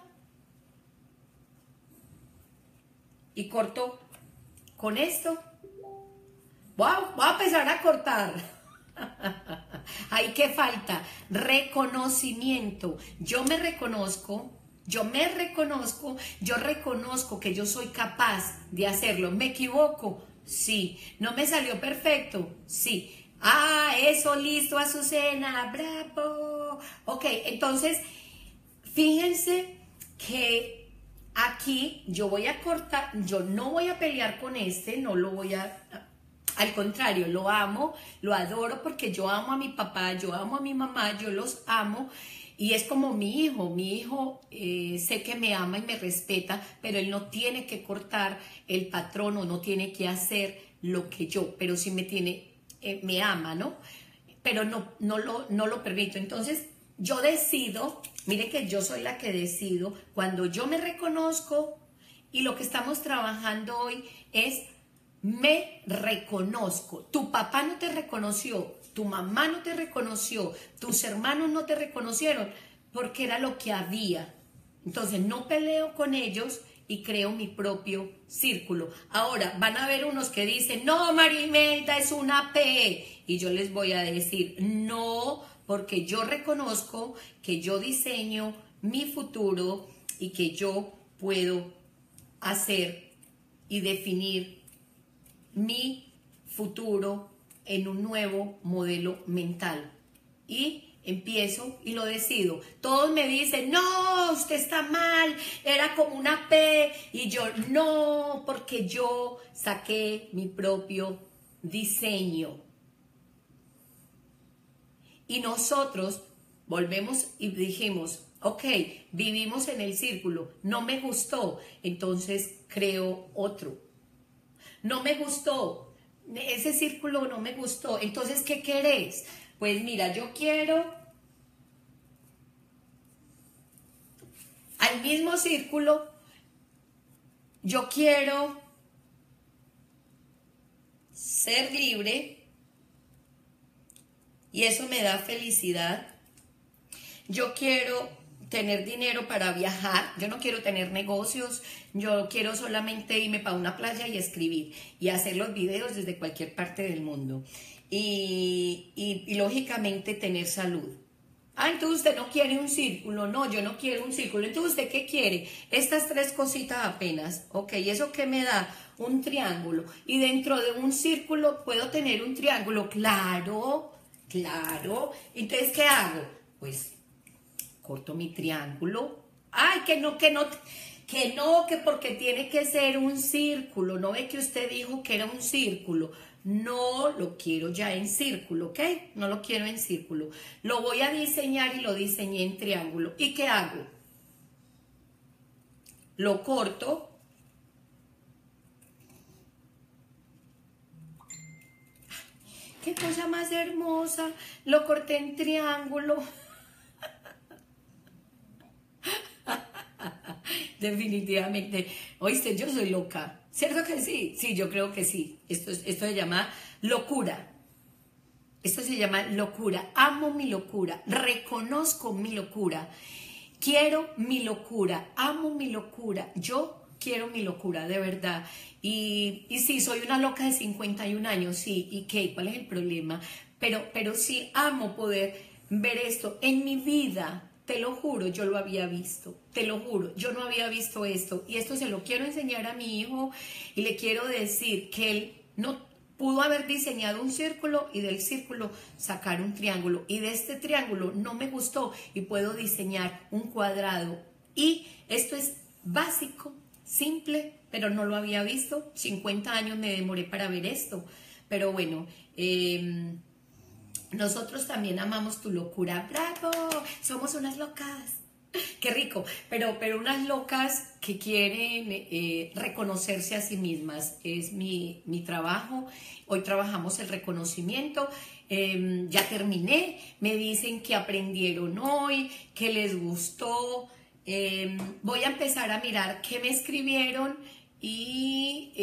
Y corto con esto. Voy a empezar a cortar. Ahí qué falta, reconocimiento. Yo reconozco que yo soy capaz de hacerlo. ¿Me equivoco? Sí. ¿No me salió perfecto? Sí. Ah, eso, listo, Azucena, bravo. Ok, entonces, fíjense que aquí yo voy a cortar, yo no voy a pelear con no lo voy al contrario, lo amo, lo adoro porque yo amo a mi papá, yo amo a mi mamá, yo los amo y es como mi hijo sé que me ama y me respeta, pero él no tiene que cortar el patrón o no tiene que hacer lo que yo, pero sí me ama, ¿no? Pero no lo permito. Entonces, yo decido, mire que yo soy la que decido, cuando yo me reconozco y lo que estamos trabajando hoy es me reconozco. Tu papá no te reconoció, tu mamá no te reconoció, tus hermanos no te reconocieron porque era lo que había. Entonces, no peleo con ellos y creo mi propio círculo. Ahora, van a haber unos que dicen, no, María Imelda es una P. Y yo les voy a decir, no, porque yo reconozco que yo diseño mi futuro y que yo puedo hacer y definir mi futuro en un nuevo modelo mental. Y empiezo y lo decido. Todos me dicen, no, usted está mal, era como una P. Y yo, no, porque yo saqué mi propio diseño. Y nosotros volvemos y dijimos, ok, vivimos en el círculo, no me gustó, entonces creo otro. No me gustó, ese círculo no me gustó, entonces, ¿qué querés? Pues mira, yo quiero al mismo círculo, yo quiero ser libre y eso me da felicidad. Yo quiero tener dinero para viajar, yo no quiero tener negocios, yo quiero solamente irme para una playa y escribir y hacer los videos desde cualquier parte del mundo. Y lógicamente tener salud. Ah, entonces usted no quiere un círculo. No, yo no quiero un círculo. Entonces, ¿usted qué quiere? Estas tres cositas apenas. Ok, ¿eso qué me da? Un triángulo. Y dentro de un círculo puedo tener un triángulo. Claro, claro. Entonces, ¿qué hago? Pues corto mi triángulo. Ay, que Que no, que porque tiene que ser un círculo. ¿No ve que usted dijo que era un círculo? No lo quiero ya en círculo, ¿ok? No lo quiero en círculo. Lo voy a diseñar y lo diseñé en triángulo. ¿Y qué hago? Lo corto. ¡Qué cosa más hermosa! Lo corté en triángulo. Definitivamente. Oíste, yo soy loca. ¿Cierto que sí? Sí, yo creo que sí. Esto se llama locura. Esto se llama locura. Amo mi locura. Reconozco mi locura. Quiero mi locura. Amo mi locura. Yo quiero mi locura, de verdad. Y sí, soy una loca de 51 años, sí. ¿Y qué? ¿Cuál es el problema? Pero sí amo poder ver esto en mi vida. Te lo juro, yo lo había visto, te lo juro, yo no había visto esto y esto se lo quiero enseñar a mi hijo y le quiero decir que él no pudo haber diseñado un círculo y del círculo sacar un triángulo y de este triángulo no me gustó y puedo diseñar un cuadrado y esto es básico, simple, pero no lo había visto, 50 años me demoré para ver esto, pero bueno, nosotros también amamos tu locura. ¡Bravo! Somos unas locas. ¡Qué rico! Pero unas locas que quieren reconocerse a sí mismas. Es mi trabajo. Hoy trabajamos el reconocimiento. Ya terminé. Me dicen que aprendieron hoy, que les gustó. Voy a empezar a mirar qué me escribieron y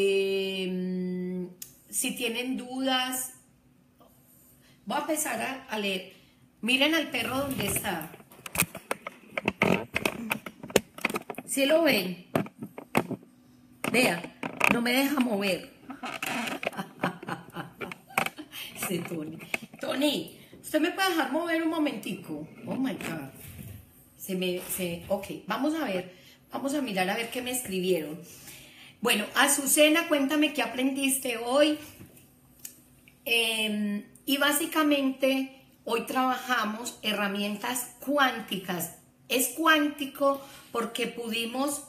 si tienen dudas. Voy a empezar a leer. Miren al perro donde está. ¿Sí lo ven? Vea, no me deja mover. Ese Tony. Tony, ¿usted me puede dejar mover un momentico? Oh my God. Ok, vamos a ver. Vamos a mirar a ver qué me escribieron. Bueno, Azucena, cuéntame qué aprendiste hoy. Y básicamente hoy trabajamos herramientas cuánticas. Es cuántico porque pudimos...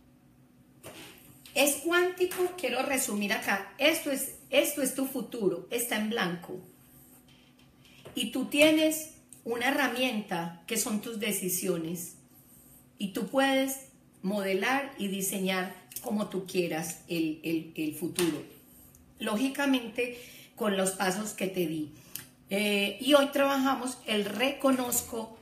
Es cuántico, quiero resumir acá. Esto es tu futuro, está en blanco. Y tú tienes una herramienta que son tus decisiones. Y tú puedes modelar y diseñar como tú quieras el futuro. Lógicamente, con los pasos que te di. Y hoy trabajamos el reconozco,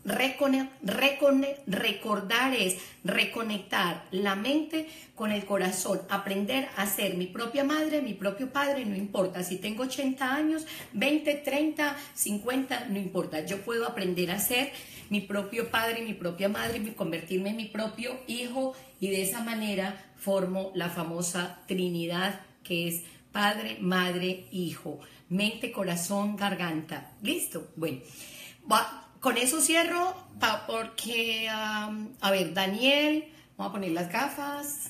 recordar es reconectar la mente con el corazón, aprender a ser mi propia madre, mi propio padre, no importa si tengo 80 años, 20, 30, 50, no importa, yo puedo aprender a ser mi propio padre, mi propia madre, convertirme en mi propio hijo y de esa manera formo la famosa Trinidad que es Padre, Madre, Hijo, mente, corazón, garganta. ¿Listo? Bueno, con eso cierro porque, a ver, Daniel, vamos a poner las gafas.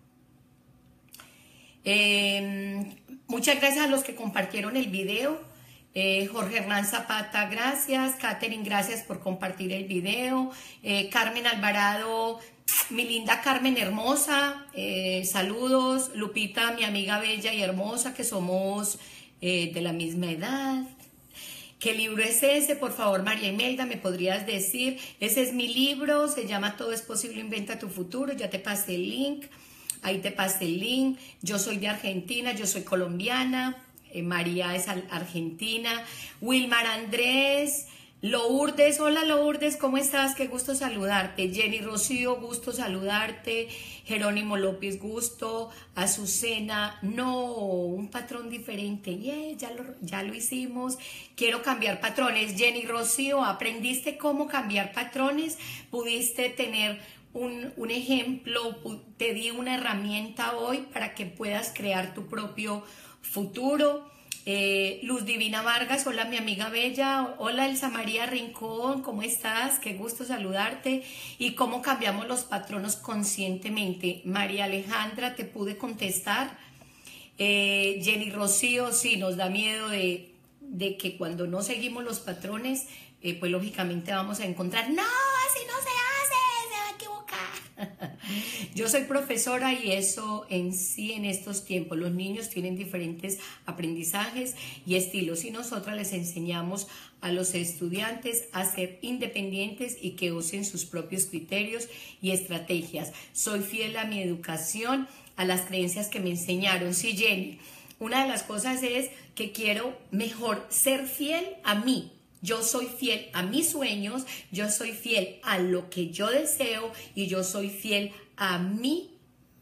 Muchas gracias a los que compartieron el video. Jorge Hernán Zapata, gracias. Catherine, gracias por compartir el video. Carmen Alvarado, mi linda Carmen hermosa, saludos. Lupita, mi amiga bella y hermosa, que somos de la misma edad. ¿Qué libro es ese? Por favor, María Imelda, ¿me podrías decir? Ese es mi libro, se llama Todo es posible, inventa tu futuro. Ya te pasé el link, ahí te pasé el link. Yo soy de Argentina, yo soy colombiana. María es argentina. Wilmar Andrés, Lourdes, hola Lourdes, ¿cómo estás? Qué gusto saludarte. Jenny Rocío, gusto saludarte. Jerónimo López, gusto. Azucena, no, un patrón diferente. Yeah, ya lo hicimos. Quiero cambiar patrones. Jenny Rocío, ¿aprendiste cómo cambiar patrones? ¿Pudiste tener un ejemplo? Te di una herramienta hoy para que puedas crear tu propio futuro. Luz Divina Vargas, hola mi amiga bella, hola Elsa María Rincón, ¿cómo estás? Qué gusto saludarte. Y cómo cambiamos los patronos conscientemente. María Alejandra, ¿te pude contestar? Jenny Rocío, sí, nos da miedo de que cuando no seguimos los patrones, pues lógicamente vamos a encontrar, no, así no se hace, se va a equivocar. Yo soy profesora y eso en sí en estos tiempos, los niños tienen diferentes aprendizajes y estilos y nosotras les enseñamos a los estudiantes a ser independientes y que usen sus propios criterios y estrategias. Soy fiel a mi educación, a las creencias que me enseñaron. Sí, Jenny, una de las cosas es que quiero mejor ser fiel a mí. Yo soy fiel a mis sueños, yo soy fiel a lo que yo deseo y yo soy fiel a mi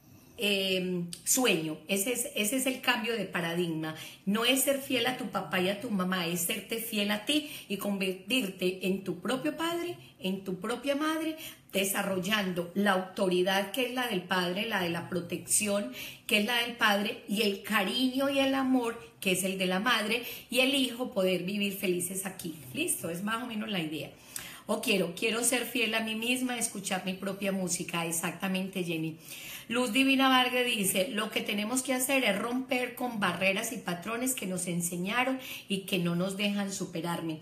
sueño. Ese es el cambio de paradigma. No es ser fiel a tu papá y a tu mamá, es serte fiel a ti y convertirte en tu propio padre, en tu propia madre, desarrollando la autoridad que es la del padre, la de la protección que es la del padre y el cariño y el amor que es el de la madre y el hijo poder vivir felices aquí. Listo, es más o menos la idea. O quiero ser fiel a mí misma, escuchar mi propia música. Exactamente, Jenny. Luz Divina Vargas dice, lo que tenemos que hacer es romper con barreras y patrones que nos enseñaron y que no nos dejan superarme.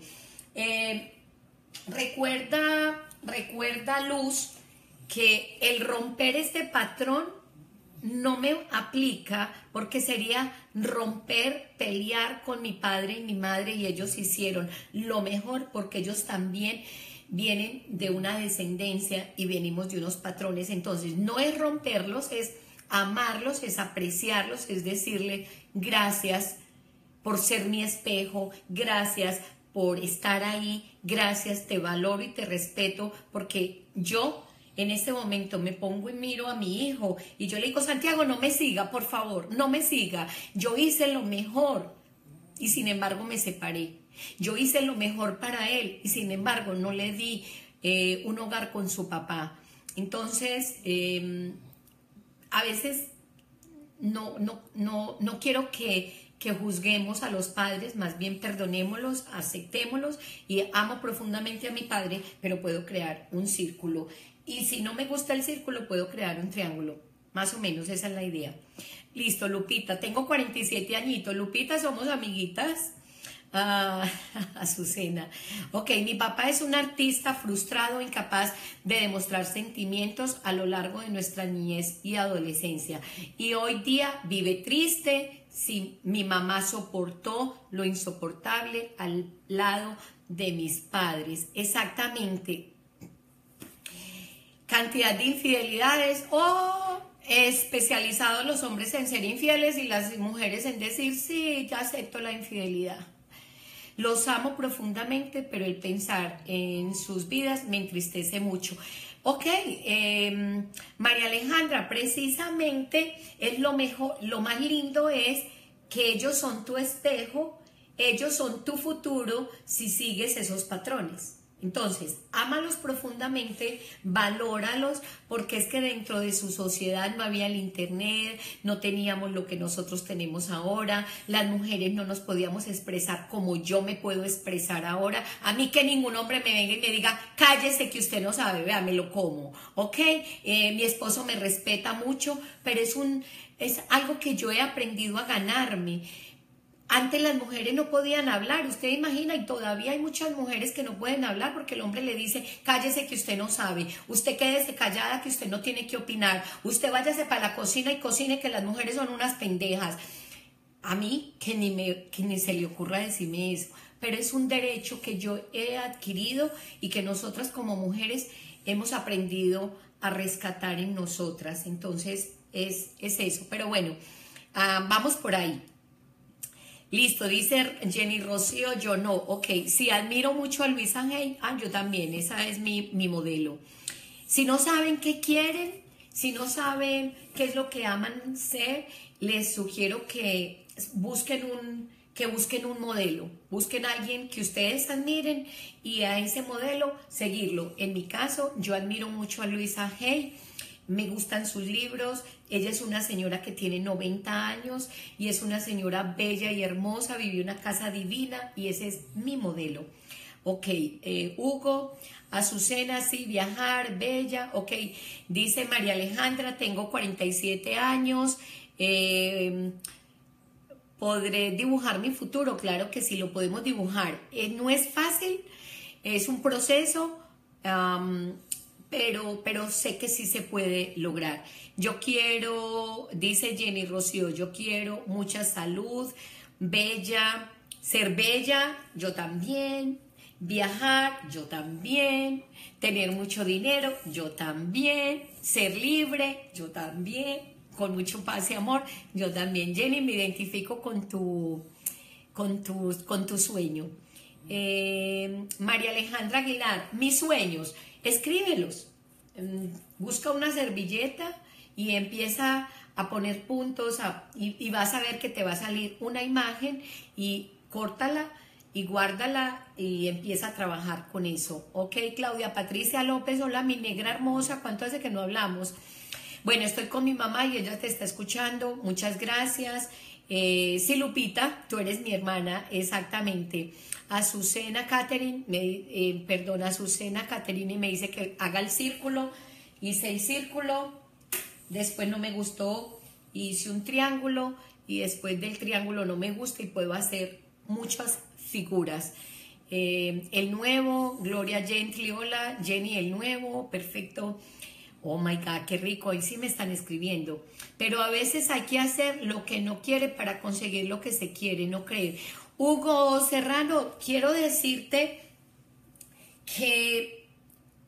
Recuerda, Luz, que el romper este patrón no me aplica porque sería romper, pelear con mi padre y mi madre y ellos hicieron lo mejor porque ellos también vienen de una descendencia y venimos de unos patrones. Entonces no es romperlos, es amarlos, es apreciarlos, es decirle gracias por ser mi espejo, gracias por estar ahí, gracias, te valoro y te respeto porque yo en este momento me pongo y miro a mi hijo y yo le digo, Santiago, no me siga, por favor, no me siga. Yo hice lo mejor y sin embargo me separé. Yo hice lo mejor para él y sin embargo no le di un hogar con su papá. Entonces, a veces no quiero que juzguemos a los padres, más bien perdonémoslos, aceptémoslos y amo profundamente a mi padre, pero puedo crear un círculo. Y si no me gusta el círculo, puedo crear un triángulo. Más o menos esa es la idea. Listo, Lupita, tengo 47 añitos. Lupita, somos amiguitas. Azucena. Ok, mi papá es un artista frustrado, incapaz de demostrar sentimientos a lo largo de nuestra niñez y adolescencia. Y hoy día vive triste. Sí, mi mamá soportó lo insoportable al lado de mis padres. Exactamente. Cantidad de infidelidades especializados los hombres en ser infieles y las mujeres en decir, sí, ya acepto la infidelidad. Los amo profundamente, pero el pensar en sus vidas me entristece mucho. Ok, María Alejandra, precisamente es lo mejor, lo más lindo es que ellos son tu espejo, ellos son tu futuro si sigues esos patrones. Entonces, ámalos profundamente, valóralos, porque es que dentro de su sociedad no había el internet, no teníamos lo que nosotros tenemos ahora, las mujeres no nos podíamos expresar como yo me puedo expresar ahora. A mí que ningún hombre me venga y me diga, cállese que usted no sabe, vea, me lo como, ¿ok? Mi esposo me respeta mucho, pero es algo que yo he aprendido a ganarme. Antes las mujeres no podían hablar, usted imagina, y todavía hay muchas mujeres que no pueden hablar porque el hombre le dice, cállese que usted no sabe, usted quédese callada que usted no tiene que opinar, usted váyase para la cocina y cocine que las mujeres son unas pendejas. A mí que ni se le ocurra decirme eso, pero es un derecho que yo he adquirido y que nosotras como mujeres hemos aprendido a rescatar en nosotras. Entonces es eso, pero bueno, vamos por ahí. Listo, dice Jenny Rocío, yo no. Ok, sí, admiro mucho a Luisa Hay. Yo también, esa es mi modelo. Si no saben qué quieren, si no saben qué es lo que aman ser, les sugiero que busquen un modelo. Busquen a alguien que ustedes admiren y a ese modelo seguirlo. En mi caso, yo admiro mucho a Luisa Hay. Me gustan sus libros, ella es una señora que tiene 90 años y es una señora bella y hermosa, vivió una casa divina y ese es mi modelo. Ok, Hugo, Azucena, sí, viajar, bella, ok. Dice María Alejandra, tengo 47 años, ¿podré dibujar mi futuro? Claro que sí, lo podemos dibujar. No es fácil, es un proceso, pero sé que sí se puede lograr. Yo quiero, dice Jenny Rocío, yo quiero mucha salud, ser bella, yo también, viajar, yo también, tener mucho dinero, yo también, ser libre, yo también, con mucho paz y amor, yo también. Jenny, me identifico con tu sueño. María Alejandra Aguilar, mis sueños, escríbelos. Busca una servilleta y empieza a poner puntos y vas a ver que te va a salir una imagen y córtala y guárdala y empieza a trabajar con eso. Ok, Claudia Patricia López, hola mi negra hermosa, ¿cuánto hace que no hablamos? Bueno, estoy con mi mamá y ella te está escuchando, muchas gracias. Sí, Lupita, tú eres mi hermana, exactamente. Azucena Catherine, Azucena Catherine me dice que haga el círculo, hice el círculo, después no me gustó, hice un triángulo y después del triángulo no me gusta y puedo hacer muchas figuras. El nuevo, Gloria Gently, hola, Jenny el nuevo, perfecto. Oh my God, qué rico, ahí sí me están escribiendo. Pero a veces hay que hacer lo que no quiere para conseguir lo que se quiere, no creer. Hugo Serrano, quiero decirte que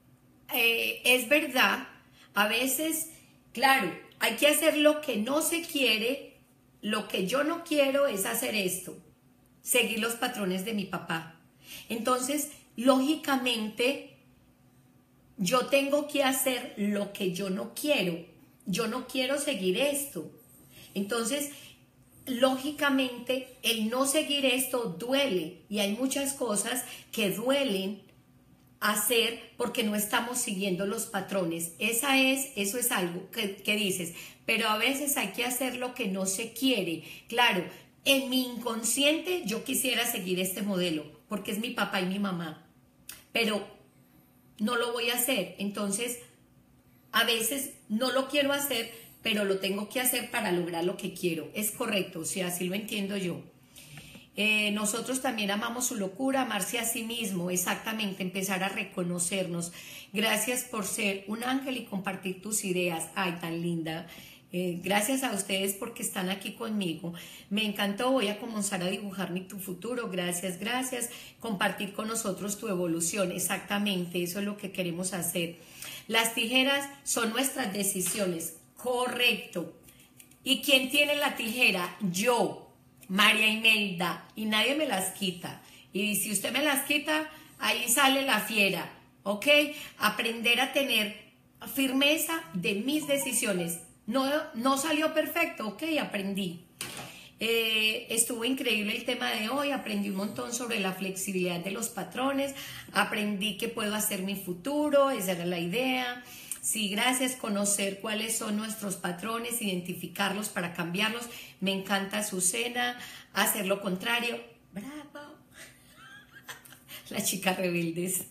es verdad, a veces, claro, hay que hacer lo que no se quiere, lo que yo no quiero es hacer esto, seguir los patrones de mi papá. Entonces, lógicamente, yo tengo que hacer lo que yo no quiero. Yo no quiero seguir esto. Entonces, lógicamente, el no seguir esto duele. Y hay muchas cosas que duelen hacer porque no estamos siguiendo los patrones. Eso es algo que dices. Pero a veces hay que hacer lo que no se quiere. Claro, en mi inconsciente yo quisiera seguir este modelo porque es mi papá y mi mamá. Pero no lo voy a hacer, entonces a veces no lo quiero hacer, pero lo tengo que hacer para lograr lo que quiero. Es correcto, o sea, así lo entiendo yo. Nosotros también amamos su locura, amarse a sí mismo, exactamente, empezar a reconocernos. Gracias por ser un ángel y compartir tus ideas. Ay, tan linda. Gracias a ustedes porque están aquí conmigo. Me encantó, voy a comenzar a dibujar tu futuro. Gracias, gracias. Compartir con nosotros tu evolución. Exactamente, eso es lo que queremos hacer. Las tijeras son nuestras decisiones. Correcto. ¿Y quién tiene la tijera? Yo, María Imelda. Y nadie me las quita. Y si usted me las quita, ahí sale la fiera. ¿Ok? Aprender a tener firmeza de mis decisiones. No salió perfecto, ok, aprendí. Estuvo increíble el tema de hoy, aprendí un montón sobre la flexibilidad de los patrones, aprendí que puedo hacer mi futuro, esa era la idea. Sí, gracias, conocer cuáles son nuestros patrones, identificarlos para cambiarlos. Me encanta Azucena, hacer lo contrario. ¡Bravo! Las chicas rebeldes.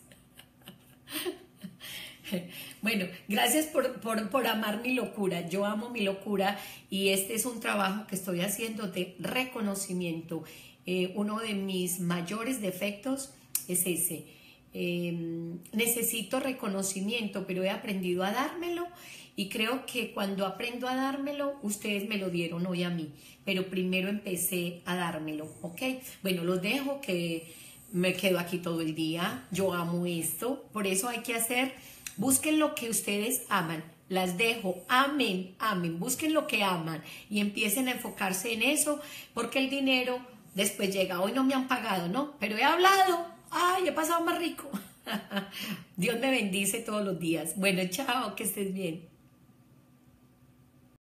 Bueno, gracias por amar mi locura. Yo amo mi locura y este es un trabajo que estoy haciendo de reconocimiento. Uno de mis mayores defectos es ese. Necesito reconocimiento, pero he aprendido a dármelo y creo que cuando aprendo a dármelo, ustedes me lo dieron hoy a mí, pero primero empecé a dármelo, ¿ok? Bueno, los dejo que me quedo aquí todo el día. Yo amo esto, por eso hay que hacer... Busquen lo que ustedes aman, las dejo, amen, amen, busquen lo que aman y empiecen a enfocarse en eso porque el dinero después llega. Hoy no me han pagado, ¿no? Pero he hablado, ay, he pasado más rico. Dios me bendice todos los días. Bueno, chao, que estés bien.